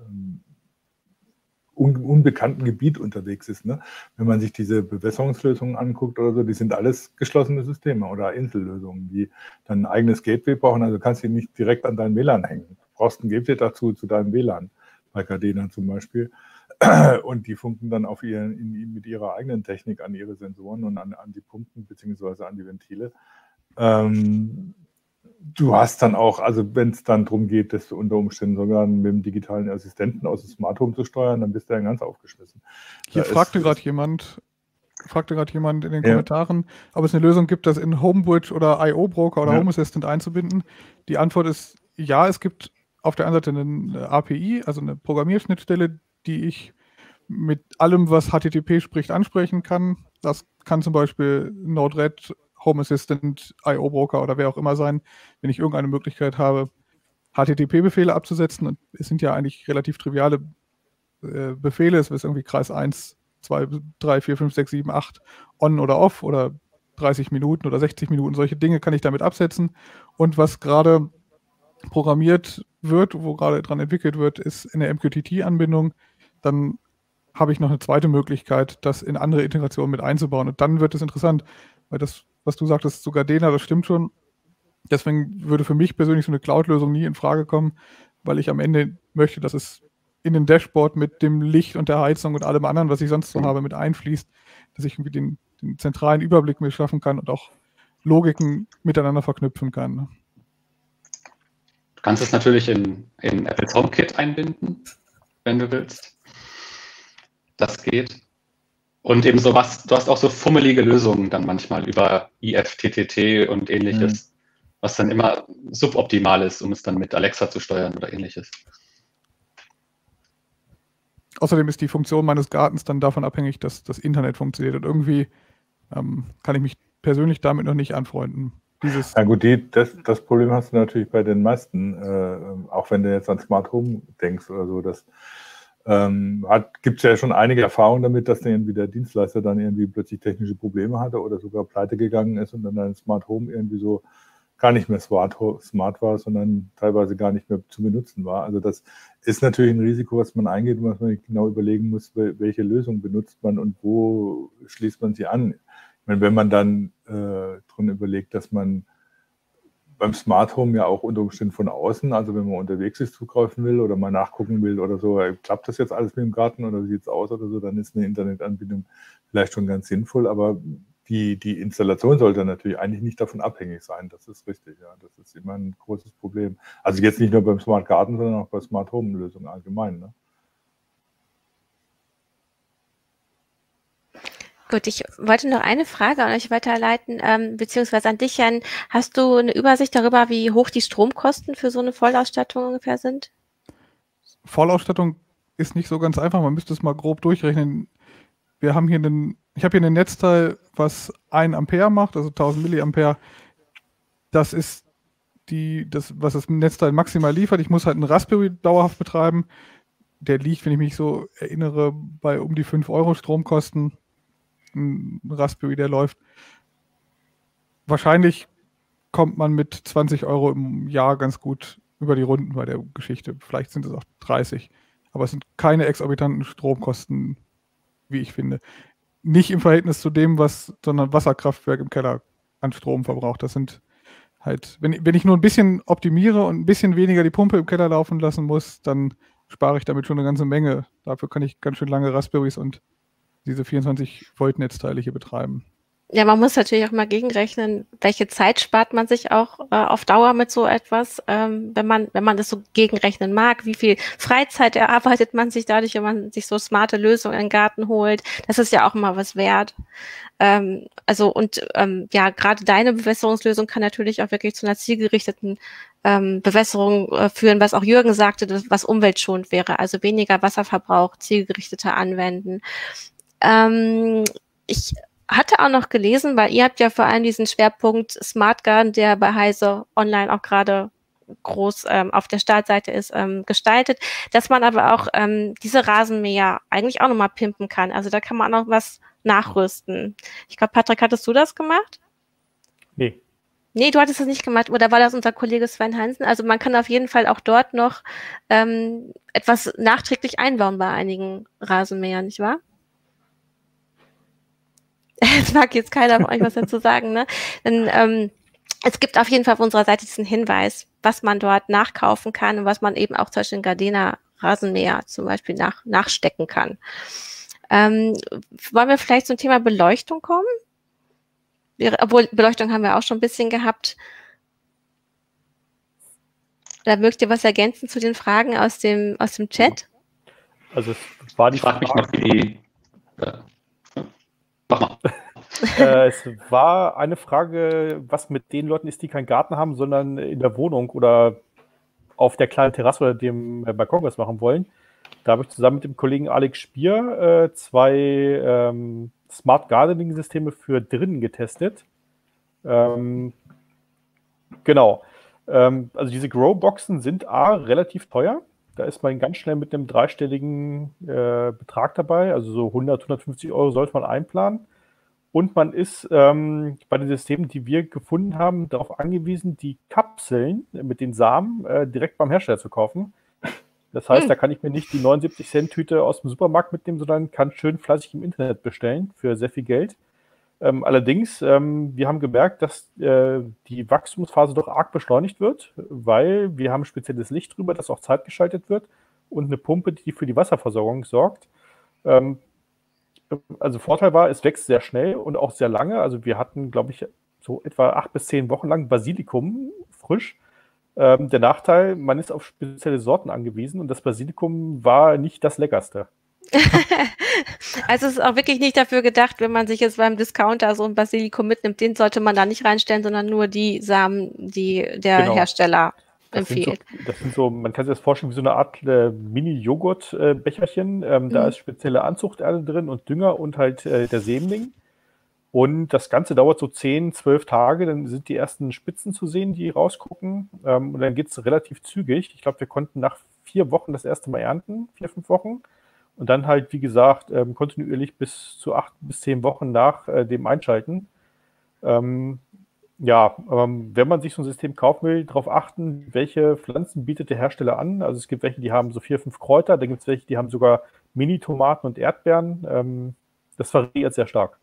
un, unbekannten Gebiet unterwegs ist. Ne? Wenn man sich diese Bewässerungslösungen anguckt oder so, die sind alles geschlossene Systeme oder Insellösungen, die dann ein eigenes Gateway brauchen. Also kannst du nicht direkt an dein W L A N hängen. Du brauchst ein Gateway dazu, zu deinem W L A N, bei Gardena zum Beispiel. Und die funken dann auf ihren, in, mit ihrer eigenen Technik an ihre Sensoren und an, an die Pumpen beziehungsweise an die Ventile. Ähm, du hast dann auch, also wenn es dann darum geht, das unter Umständen sogar mit dem digitalen Assistenten aus dem Smart Home zu steuern, dann bist du ja ganz aufgeschmissen. Hier da fragte ist, gerade jemand, fragte gerade jemand in den ja. Kommentaren, ob es eine Lösung gibt, das in Homebridge oder I O Broker oder ja. Home Assistant einzubinden. Die Antwort ist ja, es gibt auf der einen Seite eine A P I, also eine Programmierschnittstelle, die ich mit allem, was H T T P spricht, ansprechen kann. Das kann zum Beispiel Node-RED, Home Assistant, I O-Broker oder wer auch immer sein, wenn ich irgendeine Möglichkeit habe, H T T P-Befehle abzusetzen. Und es sind ja eigentlich relativ triviale äh, Befehle. Es ist irgendwie Kreis eins, zwei, drei, vier, fünf, sechs, sieben, acht on oder off oder dreißig Minuten oder sechzig Minuten. Solche Dinge kann ich damit absetzen. Und was gerade programmiert wird, wo gerade dran entwickelt wird, ist eine M Q T T-Anbindung. Dann habe ich noch eine zweite Möglichkeit, das in andere Integrationen mit einzubauen. Und dann wird es interessant, weil das, was du sagtest zu Gardena, das stimmt schon. Deswegen würde für mich persönlich so eine Cloud-Lösung nie in Frage kommen, weil ich am Ende möchte, dass es in den Dashboard mit dem Licht und der Heizung und allem anderen, was ich sonst so habe, mit einfließt, dass ich irgendwie den, den zentralen Überblick mir schaffen kann und auch Logiken miteinander verknüpfen kann. Du kannst es natürlich in, in Apples HomeKit einbinden, wenn du willst. Das geht. Und eben sowas, du hast auch so fummelige Lösungen dann manchmal über I F T T T und ähnliches, mhm. was dann immer suboptimal ist, um es dann mit Alexa zu steuern oder ähnliches. Außerdem ist die Funktion meines Gartens dann davon abhängig, dass das Internet funktioniert. Und irgendwie ähm, kann ich mich persönlich damit noch nicht anfreunden. Dieses Na gut, die, das, das Problem hast du natürlich bei den meisten, äh, auch wenn du jetzt an Smart Home denkst oder so. Das ähm, gibt es ja schon einige Erfahrungen damit, dass dann irgendwie der Dienstleister dann irgendwie plötzlich technische Probleme hatte oder sogar pleite gegangen ist und dann ein Smart Home irgendwie so gar nicht mehr smart, smart war, sondern teilweise gar nicht mehr zu benutzen war. Also das ist natürlich ein Risiko, was man eingeht und was man genau überlegen muss, welche Lösung benutzt man und wo schließt man sie an. Ich meine, wenn man dann äh, drin überlegt, dass man beim Smart Home ja auch unter Umständen von außen, also wenn man unterwegs ist, zugreifen will oder mal nachgucken will oder so, klappt das jetzt alles mit dem Garten oder wie sieht es aus oder so, dann ist eine Internetanbindung vielleicht schon ganz sinnvoll, aber Die, die Installation sollte natürlich eigentlich nicht davon abhängig sein. Das ist richtig, ja. Das ist immer ein großes Problem. Also jetzt nicht nur beim Smart Garden, sondern auch bei Smart Home Lösungen allgemein. Ne? Gut, ich wollte noch eine Frage an euch weiterleiten, ähm, beziehungsweise an dich, Jan. Hast du eine Übersicht darüber, wie hoch die Stromkosten für so eine Vollausstattung ungefähr sind? Vollausstattung ist nicht so ganz einfach. Man müsste es mal grob durchrechnen. Wir haben hier einen, ich habe hier ein Netzteil, was ein Ampere macht, also tausend Milliampere. Das ist die, das, was das Netzteil maximal liefert. Ich muss halt einen Raspberry dauerhaft betreiben. Der liegt, wenn ich mich so erinnere, bei um die fünf Euro Stromkosten. Ein Raspberry, der läuft. Wahrscheinlich kommt man mit zwanzig Euro im Jahr ganz gut über die Runden bei der Geschichte. Vielleicht sind es auch dreißig. Aber es sind keine exorbitanten Stromkosten, wie ich finde. Nicht im Verhältnis zu dem, was so ein Wasserkraftwerk im Keller an Strom verbraucht. Das sind halt, wenn, wenn ich nur ein bisschen optimiere und ein bisschen weniger die Pumpe im Keller laufen lassen muss, dann spare ich damit schon eine ganze Menge. Dafür kann ich ganz schön lange Raspberries und diese vierundzwanzig Volt Netzteile hier betreiben. Ja, man muss natürlich auch mal gegenrechnen, welche Zeit spart man sich auch äh, auf Dauer mit so etwas, ähm, wenn man wenn man das so gegenrechnen mag, wie viel Freizeit erarbeitet man sich dadurch, wenn man sich so smarte Lösungen in den Garten holt. Das ist ja auch immer was wert. Ähm, also und ähm, ja, gerade deine Bewässerungslösung kann natürlich auch wirklich zu einer zielgerichteten ähm, Bewässerung äh, führen, was auch Jürgen sagte, das, was umweltschonend wäre, also weniger Wasserverbrauch, zielgerichteter anwenden. Ähm, ich hatte auch noch gelesen, weil ihr habt ja vor allem diesen Schwerpunkt Smart Garden, der bei Heise Online auch gerade groß ähm, auf der Startseite ist, ähm, gestaltet, dass man aber auch ähm, diese Rasenmäher eigentlich auch nochmal pimpen kann. Also da kann man auch noch was nachrüsten. Ich glaube, Patrick, hattest du das gemacht? Nee. Nee, du hattest das nicht gemacht. Oder war das unser Kollege Sven Hansen? Also man kann auf jeden Fall auch dort noch ähm, etwas nachträglich einbauen bei einigen Rasenmähern, nicht wahr? Es mag jetzt keiner von euch was dazu sagen, ne? Denn, ähm, es gibt auf jeden Fall auf unserer Seite diesen Hinweis, was man dort nachkaufen kann und was man eben auch zum Beispiel in Gardena Rasenmäher zum Beispiel nach, nachstecken kann. Ähm, wollen wir vielleicht zum Thema Beleuchtung kommen? Wir, obwohl, Beleuchtung haben wir auch schon ein bisschen gehabt. Da mögt ihr was ergänzen zu den Fragen aus dem, aus dem Chat? Also es war die ich frage mich noch, wie die... Ja. Mach mal. äh, es war eine Frage, was mit den Leuten ist, die keinen Garten haben, sondern in der Wohnung oder auf der kleinen Terrasse oder dem Balkon was machen wollen. Da habe ich zusammen mit dem Kollegen Alex Spier äh, zwei ähm, Smart Gardening Systeme für drinnen getestet. Ähm, genau. Ähm, also diese Grow-Boxen sind A, relativ teuer. Da ist man ganz schnell mit einem dreistelligen äh, Betrag dabei. Also so hundert, hundertfünfzig Euro sollte man einplanen. Und man ist ähm, bei den Systemen, die wir gefunden haben, darauf angewiesen, die Kapseln mit den Samen äh, direkt beim Hersteller zu kaufen. Das heißt, hm. da kann ich mir nicht die neunundsiebzig Cent Tüte aus dem Supermarkt mitnehmen, sondern kann schön fleißig im Internet bestellen für sehr viel Geld. Ähm, allerdings, ähm, wir haben gemerkt, dass äh, die Wachstumsphase doch arg beschleunigt wird, weil wir haben spezielles Licht drüber, das auch zeitgeschaltet wird und eine Pumpe, die für die Wasserversorgung sorgt. Ähm, also Vorteil war, es wächst sehr schnell und auch sehr lange. Also wir hatten, glaube ich, so etwa acht bis zehn Wochen lang Basilikum frisch. Ähm, der Nachteil, man ist auf spezielle Sorten angewiesen und das Basilikum war nicht das Leckerste. Also es ist auch wirklich nicht dafür gedacht, wenn man sich jetzt beim Discounter so ein Basilikum mitnimmt, den sollte man da nicht reinstellen, sondern nur die Samen, die der genau. Hersteller das empfiehlt. Sind so, das sind so, man kann sich das vorstellen wie so eine Art äh, Mini-Joghurt-Becherchen. Ähm, mhm. Da ist spezielle Anzuchterde drin und Dünger und halt äh, der Sämling. Und das Ganze dauert so zehn, zwölf Tage, dann sind die ersten Spitzen zu sehen, die rausgucken. Ähm, und dann geht es relativ zügig. Ich glaube, wir konnten nach vier Wochen das erste Mal ernten, vier, fünf Wochen. Und dann halt, wie gesagt, ähm, kontinuierlich bis zu acht bis zehn Wochen nach äh, dem Einschalten. Ähm, ja, ähm, wenn man sich so ein System kaufen will, darauf achten, welche Pflanzen bietet der Hersteller an. Also es gibt welche, die haben so vier, fünf Kräuter, dann gibt es welche, die haben sogar Mini-Tomaten und Erdbeeren. Ähm, das variiert sehr stark.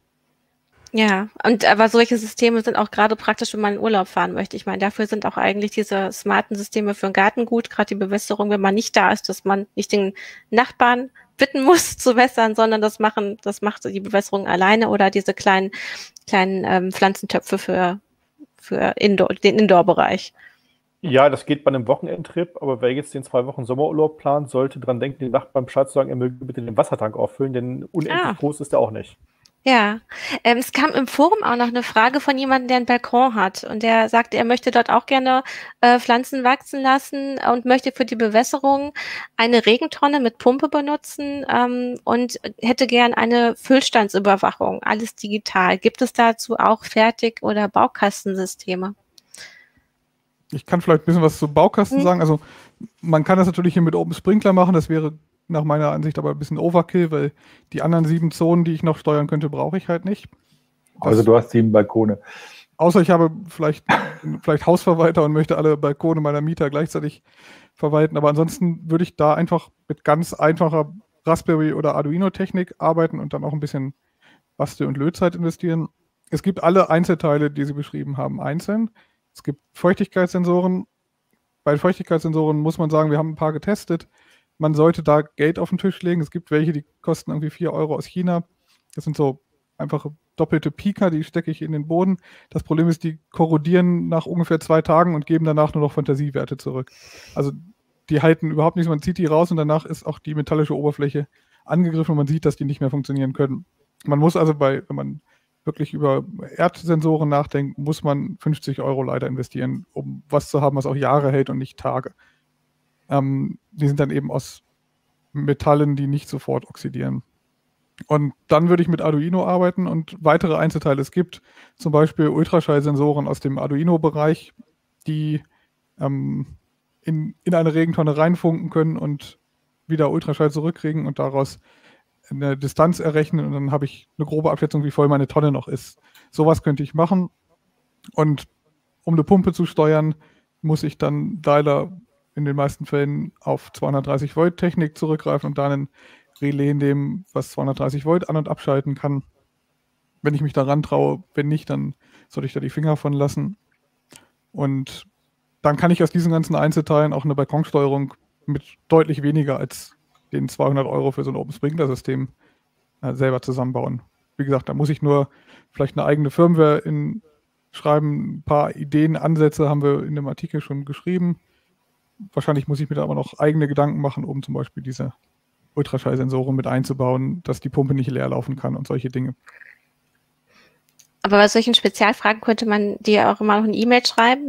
Ja, und aber solche Systeme sind auch gerade praktisch, wenn man in Urlaub fahren möchte. Ich meine, dafür sind auch eigentlich diese smarten Systeme für den Garten gut, gerade die Bewässerung, wenn man nicht da ist, dass man nicht den Nachbarn bitten muss zu wässern, sondern das machen, das macht die Bewässerung alleine oder diese kleinen, kleinen ähm, Pflanzentöpfe für, für Indoor, den Indoor-Bereich. Ja, das geht bei einem Wochenendtrip, aber wer jetzt den zwei Wochen Sommerurlaub plant, sollte dran denken, den Nachbarn Bescheid zu sagen, er möge bitte den Wassertank auffüllen, denn unendlich ah. groß ist er auch nicht. Ja, ähm, es kam im Forum auch noch eine Frage von jemandem, der einen Balkon hat und der sagte, er möchte dort auch gerne äh, Pflanzen wachsen lassen und möchte für die Bewässerung eine Regentonne mit Pumpe benutzen ähm, und hätte gern eine Füllstandsüberwachung, alles digital. Gibt es dazu auch Fertig- oder Baukastensysteme? Ich kann vielleicht ein bisschen was zu Baukasten hm. sagen. Also man kann das natürlich hier mit Open Sprinkler machen, das wäre nach meiner Ansicht aber ein bisschen Overkill, weil die anderen sieben Zonen, die ich noch steuern könnte, brauche ich halt nicht. Das, also du hast sieben Balkone. Außer ich habe vielleicht, vielleicht Hausverwalter und möchte alle Balkone meiner Mieter gleichzeitig verwalten. Aber ansonsten würde ich da einfach mit ganz einfacher Raspberry- oder Arduino-Technik arbeiten und dann auch ein bisschen Bastel- und Lötzeit investieren. Es gibt alle Einzelteile, die Sie beschrieben haben, einzeln. Es gibt Feuchtigkeitssensoren. Bei Feuchtigkeitssensoren muss man sagen, wir haben ein paar getestet. Man sollte da Geld auf den Tisch legen. Es gibt welche, die kosten irgendwie vier Euro aus China. Das sind so einfache doppelte Pika, die stecke ich in den Boden. Das Problem ist, die korrodieren nach ungefähr zwei Tagen und geben danach nur noch Fantasiewerte zurück. Also die halten überhaupt nichts. Man zieht die raus und danach ist auch die metallische Oberfläche angegriffen und man sieht, dass die nicht mehr funktionieren können. Man muss also bei, wenn man wirklich über Erdsensoren nachdenkt, muss man fünfzig Euro leider investieren, um was zu haben, was auch Jahre hält und nicht Tage. Ähm, die sind dann eben aus Metallen, die nicht sofort oxidieren. Und dann würde ich mit Arduino arbeiten und weitere Einzelteile. Es gibt zum Beispiel Ultraschallsensoren aus dem Arduino-Bereich, die ähm, in, in eine Regentonne reinfunken können und wieder Ultraschall zurückkriegen und daraus eine Distanz errechnen. Und dann habe ich eine grobe Abschätzung, wie voll meine Tonne noch ist. Sowas könnte ich machen. Und um eine Pumpe zu steuern, muss ich dann leider in den meisten Fällen auf zweihundertdreißig Volt Technik zurückgreifen und dann ein Relais nehmen, was zweihundertdreißig Volt an- und abschalten kann. Wenn ich mich daran traue, wenn nicht, dann sollte ich da die Finger von lassen. Und dann kann ich aus diesen ganzen Einzelteilen auch eine Balkonsteuerung mit deutlich weniger als den zweihundert Euro für so ein Open Sprinkler System äh, selber zusammenbauen. Wie gesagt, da muss ich nur vielleicht eine eigene Firmware in schreiben. Ein paar Ideen, Ansätze haben wir in dem Artikel schon geschrieben. Wahrscheinlich muss ich mir da aber noch eigene Gedanken machen, um zum Beispiel diese Ultraschallsensoren mit einzubauen, dass die Pumpe nicht leer laufen kann und solche Dinge. Aber bei solchen Spezialfragen könnte man dir auch immer noch eine E-Mail schreiben, ne?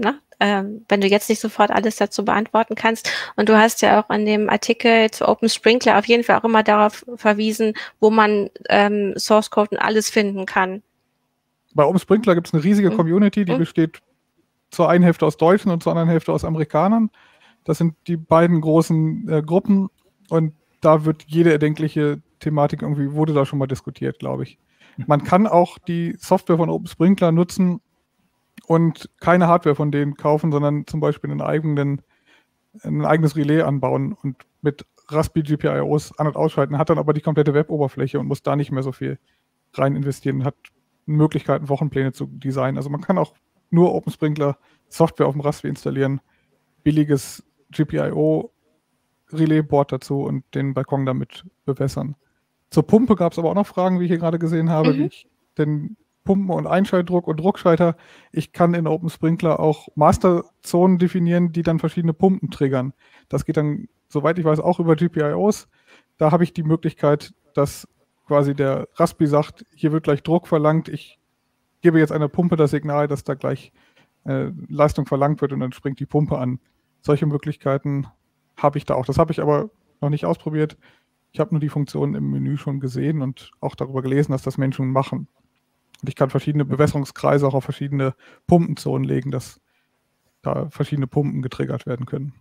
ähm, wenn du jetzt nicht sofort alles dazu beantworten kannst. Und du hast ja auch in dem Artikel zu Open Sprinkler auf jeden Fall auch immer darauf verwiesen, wo man ähm, Source Code und alles finden kann. Bei Open Sprinkler gibt es eine riesige Community, die mhm. besteht zur einen Hälfte aus Deutschen und zur anderen Hälfte aus Amerikanern. Das sind die beiden großen äh, Gruppen und da wird jede erdenkliche Thematik irgendwie, wurde da schon mal diskutiert, glaube ich. Man kann auch die Software von Open Sprinkler nutzen und keine Hardware von denen kaufen, sondern zum Beispiel einen eigenen, ein eigenes Relais anbauen und mit Raspberry G P I Os an- und ausschalten, hat dann aber die komplette Web-Oberfläche und muss da nicht mehr so viel rein investieren, hat Möglichkeiten, Wochenpläne zu designen. Also man kann auch nur Open Sprinkler Software auf dem Raspberry installieren, billiges G P I O Relais-Board dazu und den Balkon damit bewässern. Zur Pumpe gab es aber auch noch Fragen, wie ich hier gerade gesehen habe, mhm. wie ich den Pumpen- und Einschaltdruck und Druckschalter. Ich kann in Open Sprinkler auch Masterzonen definieren, die dann verschiedene Pumpen triggern. Das geht dann, soweit ich weiß, auch über G P I Os. Da habe ich die Möglichkeit, dass quasi der Raspberry sagt, hier wird gleich Druck verlangt, ich gebe jetzt einer Pumpe das Signal, dass da gleich äh, Leistung verlangt wird und dann springt die Pumpe an. Solche Möglichkeiten habe ich da auch. Das habe ich aber noch nicht ausprobiert. Ich habe nur die Funktionen im Menü schon gesehen und auch darüber gelesen, dass das Menschen machen. Und ich kann verschiedene Bewässerungskreise auch auf verschiedene Pumpenzonen legen, dass da verschiedene Pumpen getriggert werden können.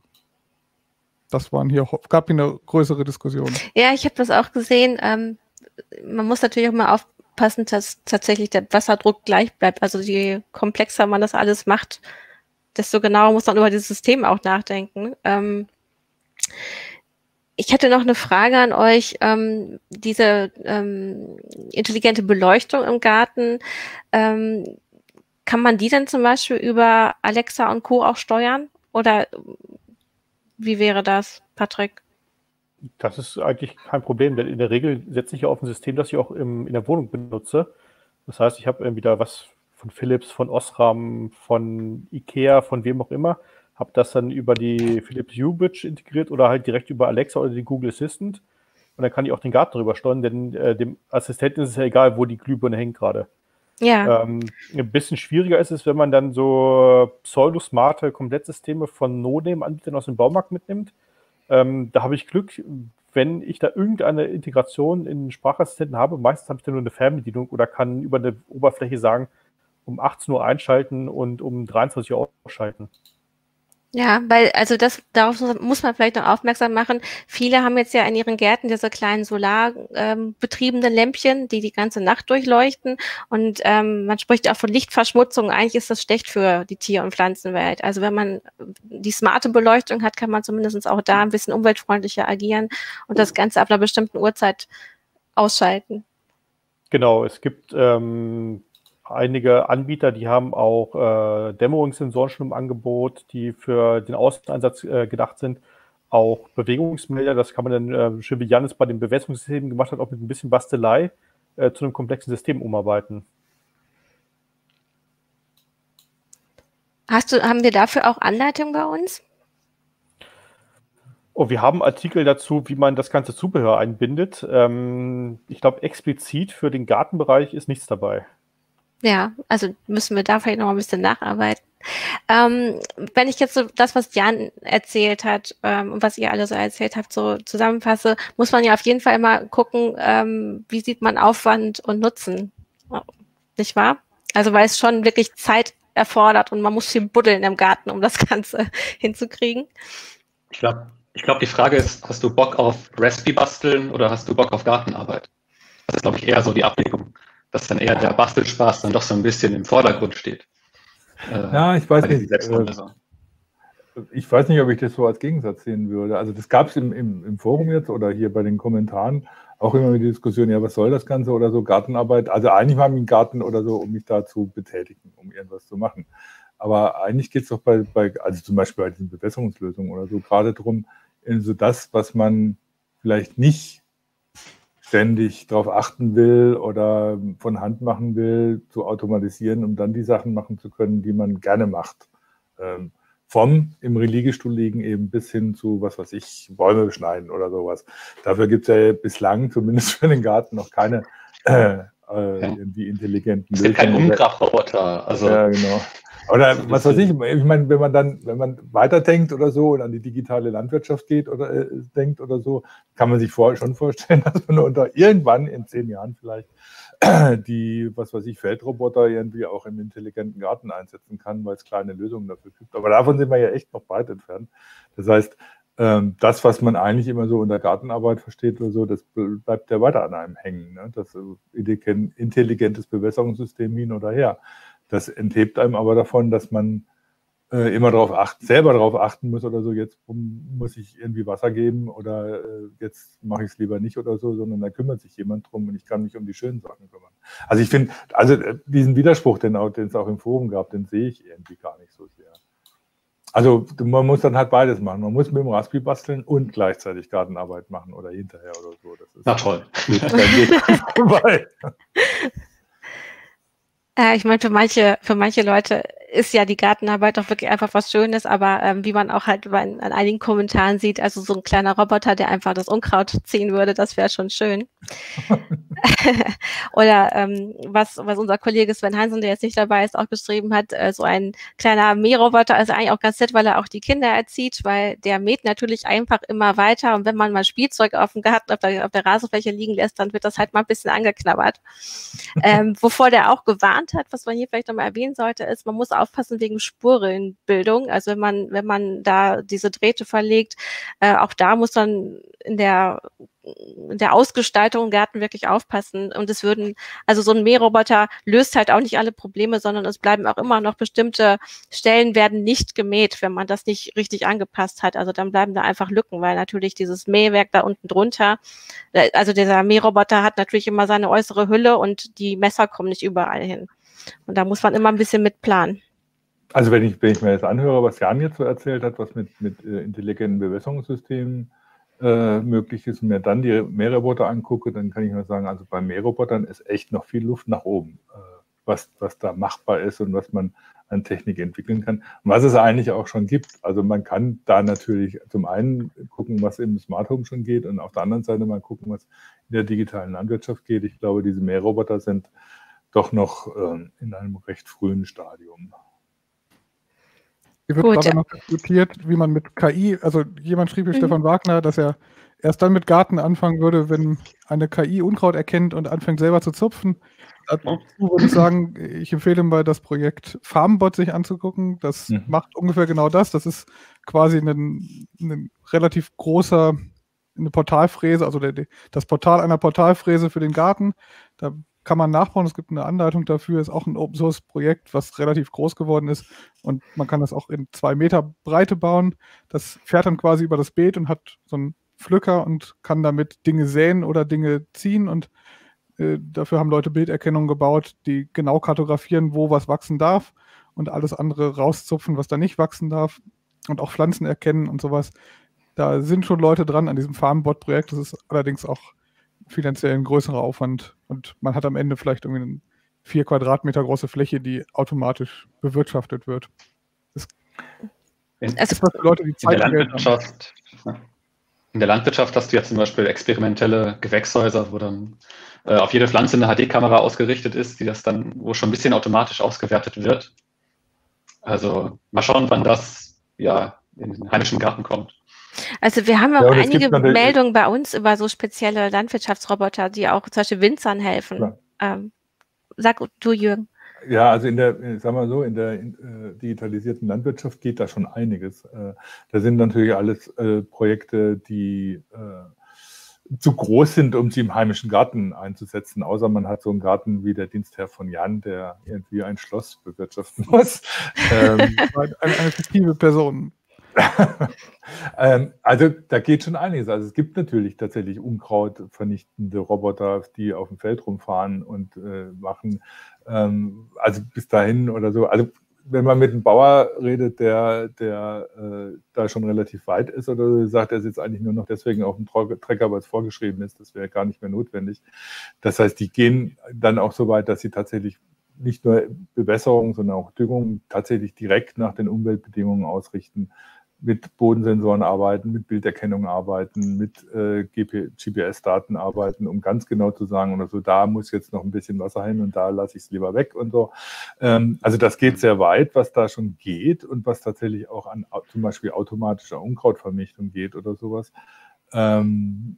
Das waren hier, gab hier eine größere Diskussion. Ja, ich habe das auch gesehen. Ähm, man muss natürlich auch mal aufpassen, dass tatsächlich der Wasserdruck gleich bleibt. Also je komplexer man das alles macht, desto genauer muss man über dieses System auch nachdenken. Ähm, Ich hätte noch eine Frage an euch. Ähm, diese ähm, intelligente Beleuchtung im Garten, ähm, kann man die denn zum Beispiel über Alexa und Co. auch steuern? Oder wie wäre das, Patrick? Das ist eigentlich kein Problem, denn in der Regel setze ich ja auf ein System, das ich auch im, in der Wohnung benutze. Das heißt, ich habe entweder was von Philips, von Osram, von Ikea, von wem auch immer, habe das dann über die Philips Hue Bridge integriert oder halt direkt über Alexa oder den Google Assistant. Und dann kann ich auch den Garten drüber steuern, denn äh, dem Assistenten ist es ja egal, wo die Glühbirne hängt gerade. Ja. Ähm, ein bisschen schwieriger ist es, wenn man dann so pseudo-smarte Komplettsysteme von No-Name-Anbietern aus dem Baumarkt mitnimmt. Ähm, da habe ich Glück, wenn ich da irgendeine Integration in den Sprachassistenten habe. Meistens habe ich dann nur eine Fernbedienung oder kann über eine Oberfläche sagen, um achtzehn Uhr einschalten und um dreiundzwanzig Uhr ausschalten. Ja, weil, also das, darauf muss man vielleicht noch aufmerksam machen. Viele haben jetzt ja in ihren Gärten diese kleinen solarbetriebenen ähm, Lämpchen, die die ganze Nacht durchleuchten. Und ähm, man spricht auch von Lichtverschmutzung. Eigentlich ist das schlecht für die Tier- und Pflanzenwelt. Also wenn man die smarte Beleuchtung hat, kann man zumindest auch da ein bisschen umweltfreundlicher agieren und das Ganze ab einer bestimmten Uhrzeit ausschalten. Genau, es gibt ähm einige Anbieter, die haben auch äh, Dämmerungssensoren schon im Angebot, die für den Außeneinsatz äh, gedacht sind. Auch Bewegungsmelder, das kann man dann, äh, schön wie Janis bei den Bewässerungssystemen gemacht hat, auch mit ein bisschen Bastelei äh, zu einem komplexen System umarbeiten. Hast du, haben wir dafür auch Anleitungen bei uns? Oh, wir haben Artikel dazu, wie man das ganze Zubehör einbindet. Ähm, ich glaube, explizit für den Gartenbereich ist nichts dabei. Ja, also müssen wir da vielleicht noch ein bisschen nacharbeiten. Ähm, wenn ich jetzt so das, was Jan erzählt hat ähm, und was ihr alle so erzählt habt, so zusammenfasse, muss man ja auf jeden Fall immer gucken, ähm, wie sieht man Aufwand und Nutzen, nicht wahr? Also weil es schon wirklich Zeit erfordert und man muss viel buddeln im Garten, um das Ganze hinzukriegen. Ich glaube, ich glaub, die Frage ist, hast du Bock auf Raspberry basteln oder hast du Bock auf Gartenarbeit? Das ist, glaube ich, eher so die Abwägung, dass dann eher der Bastelspaß dann doch so ein bisschen im Vordergrund steht. Äh, ja, ich weiß nicht. Äh, ich weiß nicht, ob ich das so als Gegensatz sehen würde. Also das gab es im, im, im Forum jetzt oder hier bei den Kommentaren auch immer die Diskussion, ja, was soll das Ganze oder so, Gartenarbeit. Also eigentlich mal im Garten oder so, um mich da zu betätigen, um irgendwas zu machen. Aber eigentlich geht es doch bei, bei, also zum Beispiel bei diesen Bewässerungslösungen oder so, gerade darum, so das, was man vielleicht nicht ständig darauf achten will oder von Hand machen will, zu automatisieren, um dann die Sachen machen zu können, die man gerne macht. Ähm, vom im Liegestuhl liegen eben bis hin zu, was weiß ich, Bäume beschneiden oder sowas. Dafür gibt es ja bislang, zumindest für den Garten, noch keine äh, äh, irgendwie intelligenten Lösungen. Es gibt keinen Umgrabroboter. Also ja, genau. Oder was weiß ich, ich meine, wenn man dann, wenn man weiterdenkt oder so und an die digitale Landwirtschaft geht oder äh, denkt oder so, kann man sich vor, schon vorstellen, dass man unter irgendwann in zehn Jahren vielleicht die, was weiß ich, Feldroboter irgendwie auch im intelligenten Garten einsetzen kann, weil es kleine Lösungen dafür gibt. Aber davon sind wir ja echt noch weit entfernt. Das heißt, ähm, das, was man eigentlich immer so unter Gartenarbeit versteht oder so, das bleibt ja weiter an einem hängen. Ne? Das äh, intelligentes Bewässerungssystem hin oder her. Das enthebt einem aber davon, dass man äh, immer darauf achten, selber darauf achten muss oder so, jetzt muss ich irgendwie Wasser geben oder äh, jetzt mache ich es lieber nicht oder so, sondern da kümmert sich jemand drum und ich kann mich um die schönen Sachen kümmern. Also ich finde, also diesen Widerspruch, den, auch, den es auch im Forum gab, den sehe ich irgendwie gar nicht so sehr. Also man muss dann halt beides machen. Man muss mit dem Raspberry basteln und gleichzeitig Gartenarbeit machen oder hinterher oder so. Das ist Na toll. vorbei. Äh, ich meine, für manche, für manche Leute ist ja die Gartenarbeit doch wirklich einfach was Schönes, aber ähm, wie man auch halt bei, an einigen Kommentaren sieht, also so ein kleiner Roboter, der einfach das Unkraut ziehen würde, das wäre schon schön. Oder ähm, was, was unser Kollege Sven Hansen, der jetzt nicht dabei ist, auch geschrieben hat, äh, so ein kleiner Mähroboter, also eigentlich auch ganz nett, weil er auch die Kinder erzieht, weil der mäht natürlich einfach immer weiter und wenn man mal Spielzeug auf dem Garten, auf der, auf der Rasenfläche liegen lässt, dann wird das halt mal ein bisschen angeknabbert. ähm, wovor der auch gewarnt hat, was man hier vielleicht nochmal erwähnen sollte, ist, man muss aufpassen wegen Spurenbildung, also wenn man, wenn man da diese Drähte verlegt, äh, auch da muss man in der in der Ausgestaltung im Garten wirklich aufpassen. Und es würden, also so ein Mähroboter löst halt auch nicht alle Probleme, sondern es bleiben auch immer noch bestimmte Stellen werden nicht gemäht, wenn man das nicht richtig angepasst hat. Also dann bleiben da einfach Lücken, weil natürlich dieses Mähwerk da unten drunter, also dieser Mähroboter hat natürlich immer seine äußere Hülle und die Messer kommen nicht überall hin. Und da muss man immer ein bisschen mit planen. Also wenn ich, wenn ich mir jetzt anhöre, was Jan jetzt so erzählt hat, was mit, mit äh, intelligenten Bewässerungssystemen Äh, möglich ist und mir dann die Mähroboter angucke, dann kann ich nur sagen, also bei Mährobotern ist echt noch viel Luft nach oben, äh, was, was da machbar ist und was man an Technik entwickeln kann und was es eigentlich auch schon gibt. Also man kann da natürlich zum einen gucken, was im Smart Home schon geht und auf der anderen Seite mal gucken, was in der digitalen Landwirtschaft geht. Ich glaube, diese Mähroboter sind doch noch äh, in einem recht frühen Stadium. Hier wird Gut, gerade ja. noch diskutiert, wie man mit K I, also jemand schrieb hier, mhm. Stefan Wagner, dass er erst dann mit Garten anfangen würde, wenn eine K I Unkraut erkennt und anfängt selber zu zupfen. Dazu würde ich sagen, ich empfehle mal das Projekt Farmbot sich anzugucken. Das mhm. macht ungefähr genau das. Das ist quasi ein, ein relativ großer, eine Portalfräse, also der, das Portal einer Portalfräse für den Garten. Da kann man nachbauen, es gibt eine Anleitung dafür, ist auch ein Open-Source-Projekt, was relativ groß geworden ist und man kann das auch in zwei Meter Breite bauen. Das fährt dann quasi über das Beet und hat so einen Pflücker und kann damit Dinge säen oder Dinge ziehen und äh, dafür haben Leute Bilderkennung gebaut, die genau kartografieren, wo was wachsen darf und alles andere rauszupfen, was da nicht wachsen darf und auch Pflanzen erkennen und sowas. Da sind schon Leute dran an diesem Farmbot-Projekt, das ist allerdings auch finanziell ein größerer Aufwand und man hat am Ende vielleicht irgendwie eine vier Quadratmeter große Fläche, die automatisch bewirtschaftet wird. Das in, ist was für Leute, die Zeit in der Landwirtschaft, in der Landwirtschaft hast du ja zum Beispiel experimentelle Gewächshäuser, wo dann äh, auf jede Pflanze eine H D-Kamera ausgerichtet ist, die das dann, wo schon ein bisschen automatisch ausgewertet wird. Also mal schauen, wann das ja in den heimischen Garten kommt. Also wir haben auch ja, einige Meldungen bei uns über so spezielle Landwirtschaftsroboter, die auch zum Beispiel Winzern helfen. Ähm, sag du, Jürgen. Ja, also in der, sagen wir so, in der äh, digitalisierten Landwirtschaft geht da schon einiges. Äh, da sind natürlich alles äh, Projekte, die äh, zu groß sind, um sie im heimischen Garten einzusetzen, außer man hat so einen Garten wie der Dienstherr von Jan, der irgendwie ein Schloss bewirtschaften muss. ähm, eine, eine fiktive Person. ähm, also da geht schon einiges. Also es gibt natürlich tatsächlich unkrautvernichtende Roboter, die auf dem Feld rumfahren und äh, machen. Ähm, also bis dahin oder so. Also wenn man mit einem Bauer redet, der, der äh, da schon relativ weit ist oder so, sagt, er sitzt eigentlich nur noch deswegen auf dem Trecker, weil es vorgeschrieben ist. Das wäre gar nicht mehr notwendig. Das heißt, die gehen dann auch so weit, dass sie tatsächlich nicht nur Bewässerung, sondern auch Düngung tatsächlich direkt nach den Umweltbedingungen ausrichten. mit Bodensensoren arbeiten, mit Bilderkennung arbeiten, mit äh, G P S-Daten arbeiten, um ganz genau zu sagen, oder so, da muss jetzt noch ein bisschen Wasser hin und da lasse ich es lieber weg und so. Ähm, also das geht sehr weit, was da schon geht und was tatsächlich auch an zum Beispiel automatischer Unkrautvernichtung geht oder sowas. Ähm,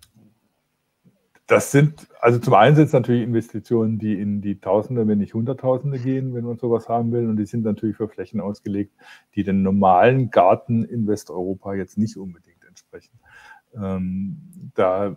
Das sind, also zum einen sind es natürlich Investitionen, die in die Tausende, wenn nicht Hunderttausende gehen, wenn man sowas haben will. Und die sind natürlich für Flächen ausgelegt, die den normalen Garten in Westeuropa jetzt nicht unbedingt entsprechen. Ähm, da,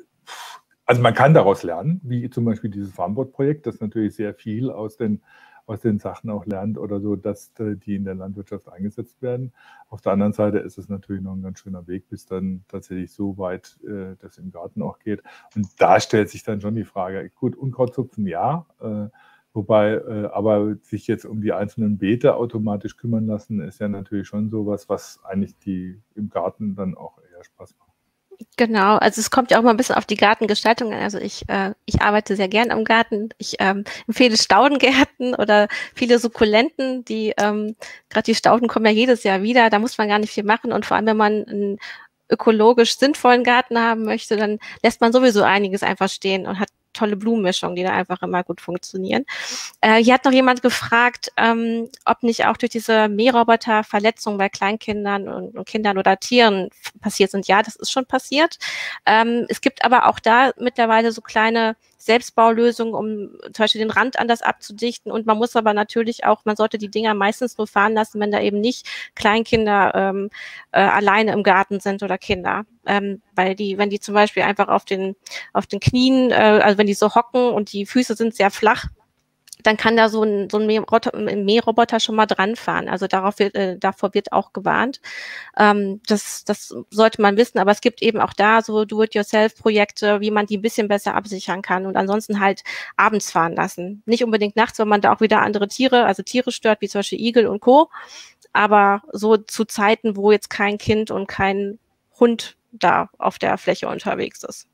also man kann daraus lernen, wie zum Beispiel dieses Farmboard-Projekt, das natürlich sehr viel aus den aus den Sachen auch lernt oder so, dass die in der Landwirtschaft eingesetzt werden. Auf der anderen Seite ist es natürlich noch ein ganz schöner Weg, bis dann tatsächlich so weit äh, das im Garten auch geht. Und da stellt sich dann schon die Frage, gut, Unkrautzupfen ja, äh, wobei äh, aber sich jetzt um die einzelnen Beete automatisch kümmern lassen, ist ja natürlich schon sowas, was eigentlich die im Garten dann auch eher Spaß macht. Genau, also es kommt ja auch mal ein bisschen auf die Gartengestaltung an. Also ich, äh, ich arbeite sehr gern am Garten. Ich ähm, empfehle Staudengärten oder viele Sukkulenten, die ähm, gerade die Stauden kommen ja jedes Jahr wieder. Da muss man gar nicht viel machen und vor allem, wenn man einen ökologisch sinnvollen Garten haben möchte, dann lässt man sowieso einiges einfach stehen und hat tolle Blumenmischungen, die da einfach immer gut funktionieren. Äh, hier hat noch jemand gefragt, ähm, ob nicht auch durch diese Mähroboter Verletzungen bei Kleinkindern und, und Kindern oder Tieren passiert sind. Ja, das ist schon passiert. Ähm, es gibt aber auch da mittlerweile so kleine Selbstbaulösungen, um zum Beispiel den Rand anders abzudichten. Und man muss aber natürlich auch, man sollte die Dinger meistens nur fahren lassen, wenn da eben nicht Kleinkinder ähm, äh, alleine im Garten sind oder Kinder. Ähm, weil die, wenn die zum Beispiel einfach auf den, auf den Knien, äh, also wenn die so hocken und die Füße sind sehr flach, dann kann da so ein, so ein Mähroboter schon mal dran fahren. Also darauf wird, äh, davor wird auch gewarnt. Ähm, das, das sollte man wissen, aber es gibt eben auch da so Do-it-yourself-Projekte, wie man die ein bisschen besser absichern kann und ansonsten halt abends fahren lassen. Nicht unbedingt nachts, weil man da auch wieder andere Tiere, also Tiere stört, wie zum Beispiel Igel und Co., aber so zu Zeiten, wo jetzt kein Kind und kein Hund da auf der Fläche unterwegs ist.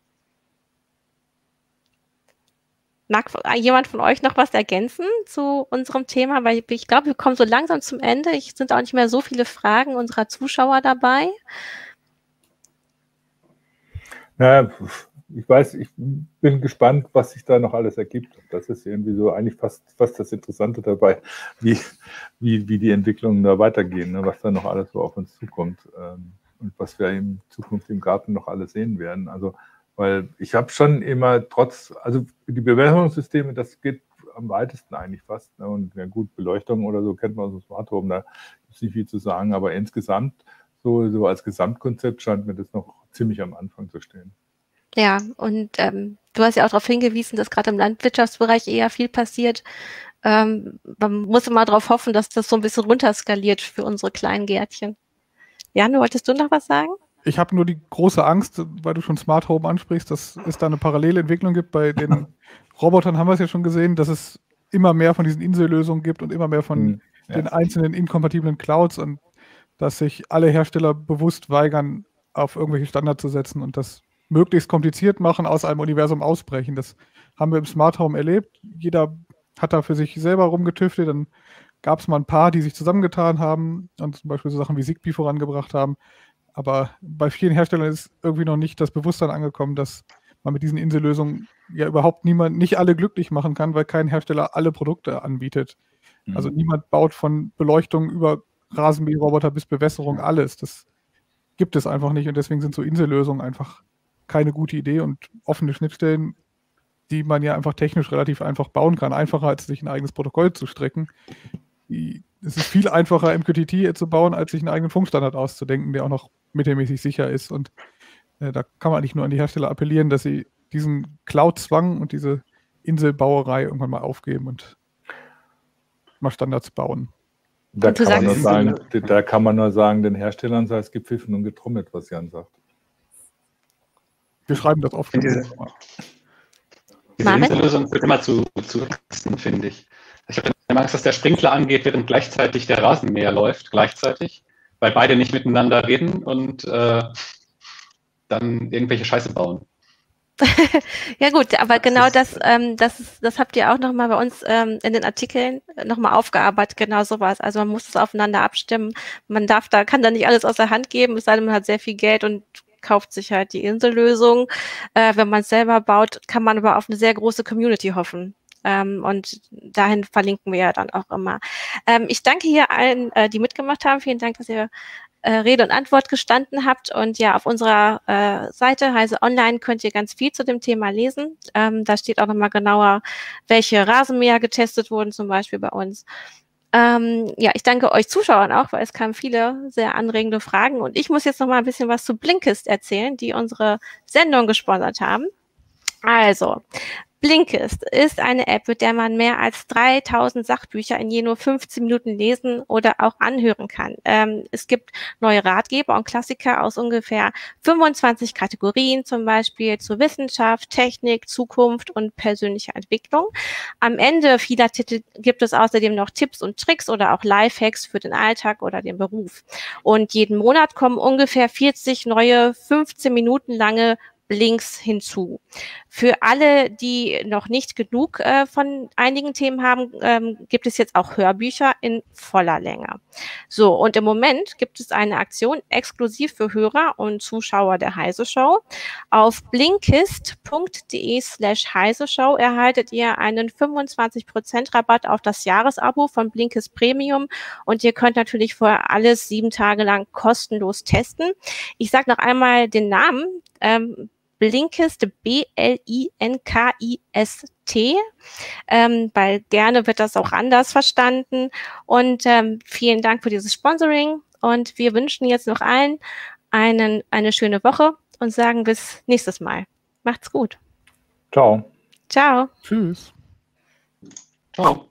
Mag jemand von euch noch was ergänzen zu unserem Thema? Weil ich glaube, wir kommen so langsam zum Ende. Es sind auch nicht mehr so viele Fragen unserer Zuschauer dabei. Naja, ich weiß, ich bin gespannt, was sich da noch alles ergibt. Das ist irgendwie so eigentlich fast, fast das Interessante dabei, wie, wie, wie die Entwicklungen da weitergehen, ne? Was da noch alles so auf uns zukommt ähm, und was wir in Zukunft im Garten noch alles sehen werden. Also weil ich habe schon immer trotz, also die Bewässerungssysteme, das geht am weitesten eigentlich fast. Ne? Und ja gut, Beleuchtung oder so kennt man aus dem Smart Home, da gibt es nicht viel zu sagen. Aber insgesamt, so, so als Gesamtkonzept scheint mir das noch ziemlich am Anfang zu stehen. Ja, und ähm, du hast ja auch darauf hingewiesen, dass gerade im Landwirtschaftsbereich eher viel passiert. Ähm, man muss immer darauf hoffen, dass das so ein bisschen runterskaliert für unsere kleinen Gärtchen. Jan, wolltest du noch was sagen? Ich habe nur die große Angst, weil du schon Smart Home ansprichst, dass es da eine Parallelentwicklung gibt. Bei den Robotern haben wir es ja schon gesehen, dass es immer mehr von diesen Insellösungen gibt und immer mehr von mhm, ja. den einzelnen inkompatiblen Clouds und dass sich alle Hersteller bewusst weigern, auf irgendwelche Standards zu setzen und das möglichst kompliziert machen, aus einem Universum ausbrechen. Das haben wir im Smart Home erlebt. Jeder hat da für sich selber rumgetüftelt. Dann gab es mal ein paar, die sich zusammengetan haben und zum Beispiel so Sachen wie Zigbee vorangebracht haben. Aber bei vielen Herstellern ist irgendwie noch nicht das Bewusstsein angekommen, dass man mit diesen Insellösungen ja überhaupt niemand, nicht alle glücklich machen kann, weil kein Hersteller alle Produkte anbietet. Mhm. Also niemand baut von Beleuchtung über Rasenmäherroboter bis Bewässerung alles. Das gibt es einfach nicht und deswegen sind so Insellösungen einfach keine gute Idee und offene Schnittstellen, die man ja einfach technisch relativ einfach bauen kann, einfacher als sich ein eigenes Protokoll zu strecken. Die, es ist viel einfacher, M Q T T zu bauen, als sich einen eigenen Funkstandard auszudenken, der auch noch mittelmäßig sicher ist. Und äh, da kann man eigentlich nur an die Hersteller appellieren, dass sie diesen Cloud-Zwang und diese Inselbauerei irgendwann mal aufgeben und mal Standards bauen. Da, und kann, man nur sagen, da kann man nur sagen, den Herstellern sei es gepfiffen und getrommelt, was Jan sagt. Wir schreiben das oft. Diese, diese Insellösung wird immer zu, zu wachsen, finde ich. Ich habe immer Angst, dass der Sprinkler angeht, während gleichzeitig der Rasenmäher läuft, gleichzeitig, weil beide nicht miteinander reden und äh, dann irgendwelche Scheiße bauen. Ja gut, aber genau das, ähm, das, ist, das habt ihr auch nochmal bei uns ähm, in den Artikeln nochmal aufgearbeitet, genau sowas. Also man muss es aufeinander abstimmen. Man darf da, kann da nicht alles aus der Hand geben, es sei denn, man hat sehr viel Geld und kauft sich halt die Insellösung. Äh, wenn man es selber baut, kann man aber auf eine sehr große Community hoffen. Ähm, und dahin verlinken wir ja dann auch immer. Ähm, ich danke hier allen, äh, die mitgemacht haben. Vielen Dank, dass ihr äh, Rede und Antwort gestanden habt. Und ja, auf unserer äh, Seite Heise Online könnt ihr ganz viel zu dem Thema lesen. Ähm, da steht auch nochmal genauer, welche Rasenmäher getestet wurden, zum Beispiel bei uns. Ähm, ja, ich danke euch Zuschauern auch, weil es kamen viele sehr anregende Fragen. Und ich muss jetzt noch mal ein bisschen was zu Blinkist erzählen, die unsere Sendung gesponsert haben. Also, Blinkist ist eine App, mit der man mehr als dreitausend Sachbücher in je nur fünfzehn Minuten lesen oder auch anhören kann. Ähm, es gibt neue Ratgeber und Klassiker aus ungefähr fünfundzwanzig Kategorien, zum Beispiel zu Wissenschaft, Technik, Zukunft und persönlicher Entwicklung. Am Ende vieler Titel gibt es außerdem noch Tipps und Tricks oder auch Lifehacks für den Alltag oder den Beruf. Und jeden Monat kommen ungefähr vierzig neue fünfzehn Minuten lange Links hinzu. Für alle, die noch nicht genug äh, von einigen Themen haben, ähm, gibt es jetzt auch Hörbücher in voller Länge. So, und im Moment gibt es eine Aktion exklusiv für Hörer und Zuschauer der Heise Show. Auf blinkist.de slash Heise Show erhaltet ihr einen fünfundzwanzig Prozent Rabatt auf das Jahresabo von Blinkist Premium und ihr könnt natürlich vorher alles sieben Tage lang kostenlos testen. Ich sage noch einmal den Namen. Ähm, Blinkist, B L I N K I S T, ähm, weil gerne wird das auch anders verstanden. Und ähm, vielen Dank für dieses Sponsoring. Und wir wünschen jetzt noch allen einen, eine schöne Woche und sagen bis nächstes Mal. Macht's gut. Ciao. Ciao. Tschüss. Ciao.